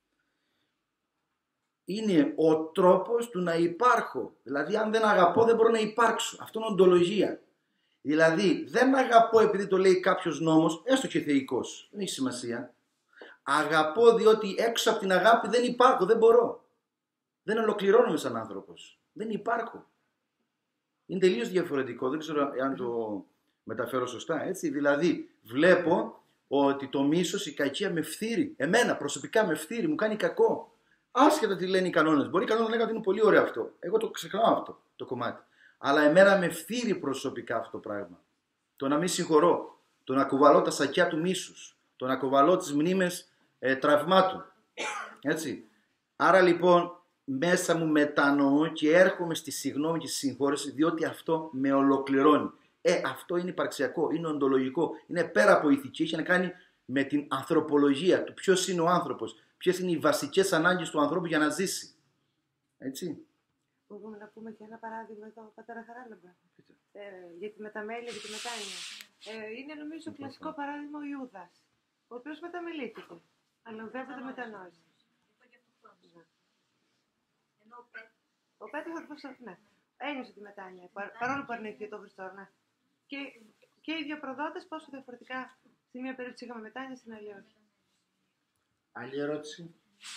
Είναι ο τρόπος του να υπάρχω. Δηλαδή, αν δεν αγαπώ, δεν μπορώ να υπάρξω. Αυτό είναι οντολογία. Δηλαδή, δεν αγαπώ επειδή το λέει κάποιος νόμος, έστω και θεϊκός. Δεν έχει σημασία. Αγαπώ διότι έξω από την αγάπη δεν υπάρχω, δεν μπορώ. Δεν ολοκληρώνομαι σαν άνθρωπος. Δεν υπάρχω. Είναι τελείως διαφορετικό. Δεν ξέρω αν το μεταφέρω σωστά. Έτσι. Δηλαδή, βλέπω ότι το μίσος, η κακία με φθείρει. Εμένα προσωπικά με φθείρει, μου κάνει κακό. Άσχετα τι λένε οι κανόνες. Μπορεί οι κανόνες να λέγανε ότι είναι πολύ ωραίο αυτό. Εγώ το ξεχνάω αυτό το κομμάτι. Αλλά εμένα με φθείρει προσωπικά αυτό το πράγμα. Το να μην συγχωρώ. Το να κουβαλώ τα σακιά του μίσους. Το να κουβαλώ τις μνήμες ε, τραυμάτων. Έτσι. Άρα λοιπόν μέσα μου μετανοώ και έρχομαι στη συγγνώμη και στη συγχώρεση, διότι αυτό με ολοκληρώνει. Ε, αυτό είναι υπαρξιακό, είναι οντολογικό, είναι πέρα από ηθική, έχει να κάνει με την ανθρωπολογία του. Ποιος είναι ο άνθρωπος, ποιες είναι οι βασικές ανάγκες του ανθρώπου για να ζήσει. Έτσι. Μπορούμε να πούμε και ένα παράδειγμα εδώ, πατέρα Χαράλαμπα, ε, για τη μεταμέλεια και τη μετάνοια. Ε, είναι νομίζω κλασικό παράδειγμα ο Ιούδας, ο οποίος μεταμελήθηκε, αλλά ουδέποτε μετανόησε. Ναι. Ο Πέτρος θα το ναι. Ένιωσε τη μετάνοια, παρόλο που αρνήθηκε τον Χριστό. Ναι. Και, και οι δύο προδότες πόσο διαφορετικά στη μία περίπτωση είχαμε μετάνοια, στην άλλη όχι. Άλλη ερώτηση.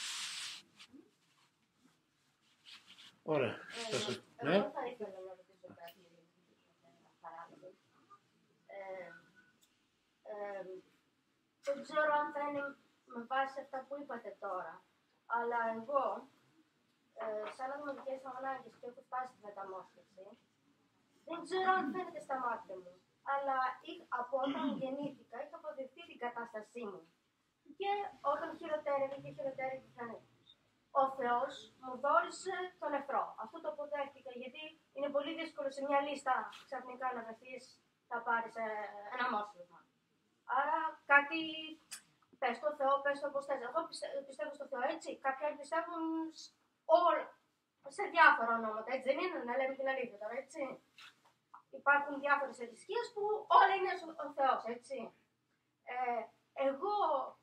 Ωραία. Ε, Σας... εγώ ναι. θα ήθελα να ρωτήσω κάτι για ένα παράδειγμα. Ε, ε, δεν ξέρω αν θα είναι με βάση αυτά που είπατε τώρα, αλλά εγώ, ε, σαν αγνωτικές ανάγκες και έχω φτάσει στη μεταμόσχευση, δεν ξέρω αν φαίνεται στα μάτια μου, αλλά είχ, από όταν γεννήθηκα είχα αποδεχτεί την κατάστασή μου. Και όταν χειροτέρευε και χειροτέρευε η πιθανή. Ο Θεός μου δώρισε τον εχθρό. Αυτό το αποδέχτηκα, γιατί είναι πολύ δύσκολο σε μια λίστα ξαφνικά να βρεθείς, θα πάρεις ένα μόσχευμα. Άρα κάτι, πες στο Θεό, πες το όπως θες. Εγώ πιστεύω, πιστεύω στο Θεό, έτσι. Κάποιοι άλλοι πιστεύουν όλα, σε διάφορα ονόματα, έτσι δεν είναι, να λέμε την αλήθεια τώρα, έτσι. Υπάρχουν διάφορες θρησκείες που όλα είναι ο Θεός, έτσι. Ε, εγώ,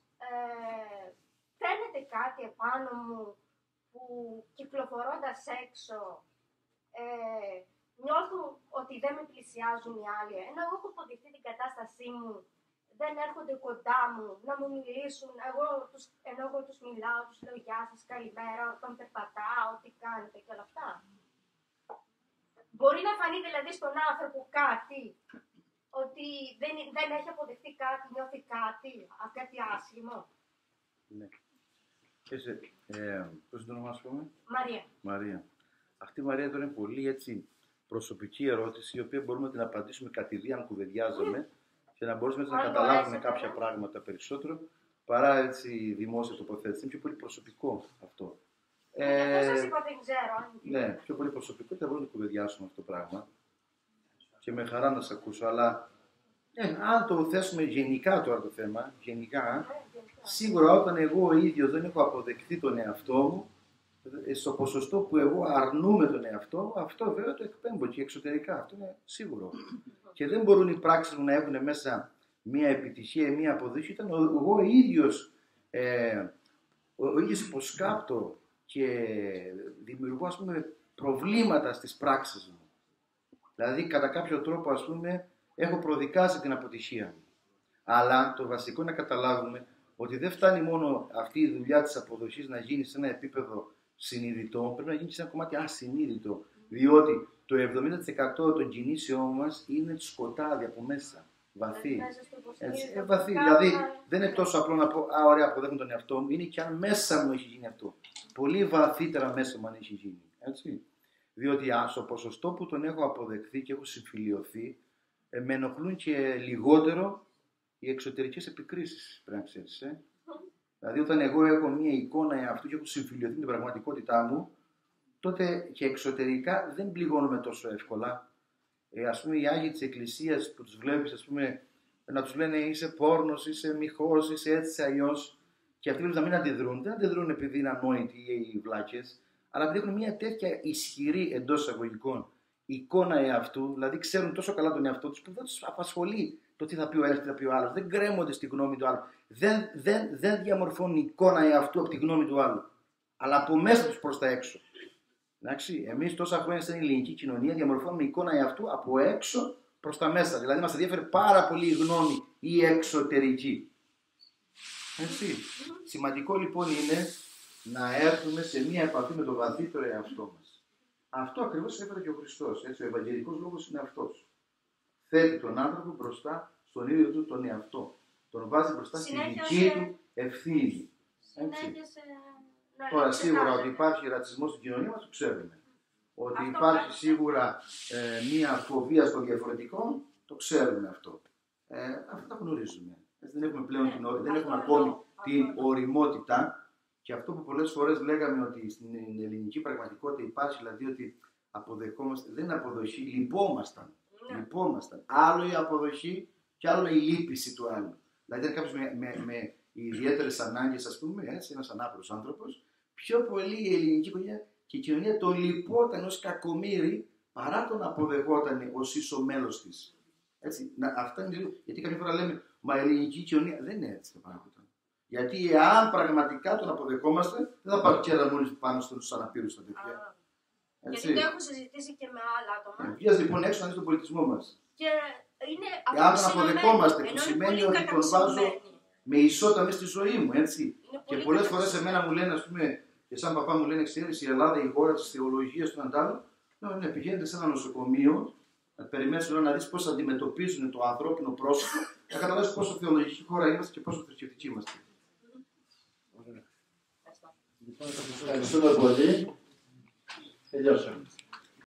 ε, φαίνεται κάτι επάνω μου που κυκλοφορώντας έξω ε, νιώθω ότι δεν με πλησιάζουν οι άλλοι. Ενώ εγώ έχω αποδειχθεί την κατάστασή μου, δεν έρχονται κοντά μου να μου μιλήσουν. Εγώ τους, ενώ εγώ τους μιλάω, τους λέω γεια σας, καλημέρα, όταν περπατάω, τι κάνετε και όλα αυτά. Μπορεί να φανεί δηλαδή στον άνθρωπο κάτι, ότι δεν, δεν έχει αποδεχτεί κάτι, νιώθει κάτι, κάτι άσχημο. Ναι. Είσαι, ε, πώς το όνομά σου πούμε? Μαρία. Μαρία. Αυτή η Μαρία τώρα είναι πολύ έτσι προσωπική ερώτηση, η οποία μπορούμε να την απαντήσουμε κατηδίαν κουβεντιάζαμε mm. και να μπορούμε να καταλάβουμε κάποια ναι. πράγματα περισσότερο, παρά έτσι δημόσια τοποθέτηση. Είναι πιο πολύ προσωπικό αυτό. Ε, ε, σας είπα, δεν ξέρω. Ναι, πιο πολύ προσωπικό και θα μπορούμε να κουβεντιάσουμε αυτό το πράγμα. Και με χαρά να σε ακούσω, αλλά ε, αν το θέσουμε γενικά τώρα το θέμα, γενικά, σίγουρα όταν εγώ ο ίδιος δεν έχω αποδεχτεί τον εαυτό μου, στο ποσοστό που εγώ αρνούμαι τον εαυτό μου, αυτό βέβαια το εκπέμπω και εξωτερικά, αυτό είναι σίγουρο. Και δεν μπορούν οι πράξεις μου να έχουν μέσα μία επιτυχία, μία αποδείξη, όταν εγώ ο ίδιος, ε, ο, ο ίδιος υποσκάπτω και δημιουργώ, ας πούμε, προβλήματα στις πράξεις μου. Δηλαδή, κατά κάποιο τρόπο, ας πούμε, έχω προδικάσει την αποτυχία μου. Αλλά το βασικό να καταλάβουμε ότι δεν φτάνει μόνο αυτή η δουλειά της αποδοχής να γίνει σε ένα επίπεδο συνειδητό, πρέπει να γίνει σε ένα κομμάτι ασυνείδητο. Διότι το εβδομήντα τοις εκατό των κινήσεών μας είναι σκοτάδι από μέσα. Βαθύ. Έτσι, ε, βαθύ. Δηλαδή, δεν είναι τόσο απλό να πω, α, ωραία, αποδέχομαι τον εαυτό μου, είναι και αν μέσα μου έχει γίνει αυτό. Πολύ βαθύτερα μέσα μου αν έχει γίνει. Έτσι. Διότι α, στο ποσοστό που τον έχω αποδεχθεί και έχω συμφιλιωθεί, ε, με ενοχλούν και λιγότερο οι εξωτερικές επικρίσεις, πρέπει να ξέρεις. Ε. Δηλαδή, όταν εγώ έχω μία εικόνα εαυτού και έχω συμφιλιωθεί με την πραγματικότητά μου, τότε και εξωτερικά δεν πληγώνομαι τόσο εύκολα. Ε, ας πούμε, οι Άγιοι της Εκκλησίας που τους βλέπεις, ας πούμε, να τους λένε είσαι πόρνος, είσαι μοιχός, είσαι έτσι αλλιώς, και αυτοί βλέπεις να μην αντιδρούν. Δεν αντιδρούν επειδή είναι ανόητοι ή οι βλάκες, αλλά επειδή έχουν μια τέτοια ισχυρή εντός εισαγωγικών εικόνα εαυτού, δηλαδή ξέρουν τόσο καλά τον εαυτό τους που δεν τους απασχολεί το τι θα πει ο ένας, τι θα πει ο άλλος. Δεν γκρέμονται στη γνώμη του άλλου. Δεν, δεν, δεν διαμορφώνουν εικόνα εαυτού από τη γνώμη του άλλου, αλλά από μέσα τους προς τα έξω. Εντάξει, εμείς τόσα χρόνια στην ελληνική κοινωνία διαμορφώνουμε εικόνα εαυτού από έξω προς τα μέσα. Δηλαδή μας ενδιαφέρει πάρα πολύ η γνώμη η εξωτερική. Έτσι. Σημαντικό λοιπόν είναι να έρθουμε σε μία επαφή με το βαθύτερο εαυτό μας. Αυτό ακριβώς έφερε και ο Χριστός. Έτσι, ο Ευαγγελικός λόγος είναι αυτός. Θέτει τον άνθρωπο μπροστά στον ίδιο του τον εαυτό. Τον βάζει μπροστά στη δική του ευθύνη. Τώρα σίγουρα ότι υπάρχει ρατσισμός στην κοινωνία μας το ξέρουμε. Ότι αυτό υπάρχει σίγουρα ε, μία φοβία στο διαφορετικό, το ξέρουμε αυτό. Ε, αυτό το γνωρίζουμε. Έτσι, δεν έχουμε πλέον ναι, την, δεν έχουμε ακόμη αυτό, την αυτό. οριμότητα. Και αυτό που πολλές φορές λέγαμε ότι στην ελληνική πραγματικότητα υπάρχει, δηλαδή ότι αποδεχόμαστε, δεν είναι αποδοχή, λυπόμασταν. Ναι. λυπόμασταν. Άλλο η αποδοχή και άλλο η λύπηση του άλλου. Δηλαδή ήταν κάποιος με, με, με ιδιαίτερες ανάγκες, ας πούμε, έτσι, ένας ανάπηρος άνθρωπος, πιο πολύ η ελληνική οικογένεια και η κοινωνία τον λυπόταν ως κακομοίρη παρά τον αποδεχόταν ως ίσο μέλος της. Έτσι, να, αυτά είναι, γιατί καμιά φορά λέμε, μα η ελληνική κοινωνία δεν είναι έτσι τα πράγματα. Γιατί εάν πραγματικά τον αποδεχόμαστε, δεν θα υπάρχει κέρα μόλις πάνω στους αναπήρους στα τέτοια. Γιατί το έχω συζητήσει και με άλλα άτομα. Βγες λοιπόν έξω να δεις τον πολιτισμό μας. Και είναι εάν τον αποδεχόμαστε, που σημαίνει ότι τον βάζω με ισότητα μέσα στη ζωή μου, έτσι. Και πολλές φορές εμένα μου λένε, ας πούμε, και σαν παπά μου λένε, ξέρεις, η Ελλάδα, η χώρα της θεολογίας, του αντάλλου. Ναι, ναι, πηγαίνετε σε ένα νοσοκομείο, να περιμένεις να δεις πώς αντιμετωπίζουν το ανθρώπινο πρόσωπο, να καταλάβεις πόσο θεολογική χώρα είμαστε και πόσο θρησκευτικοί είμαστε. Ευχαριστούμε πολύ. Τελειώσαμε.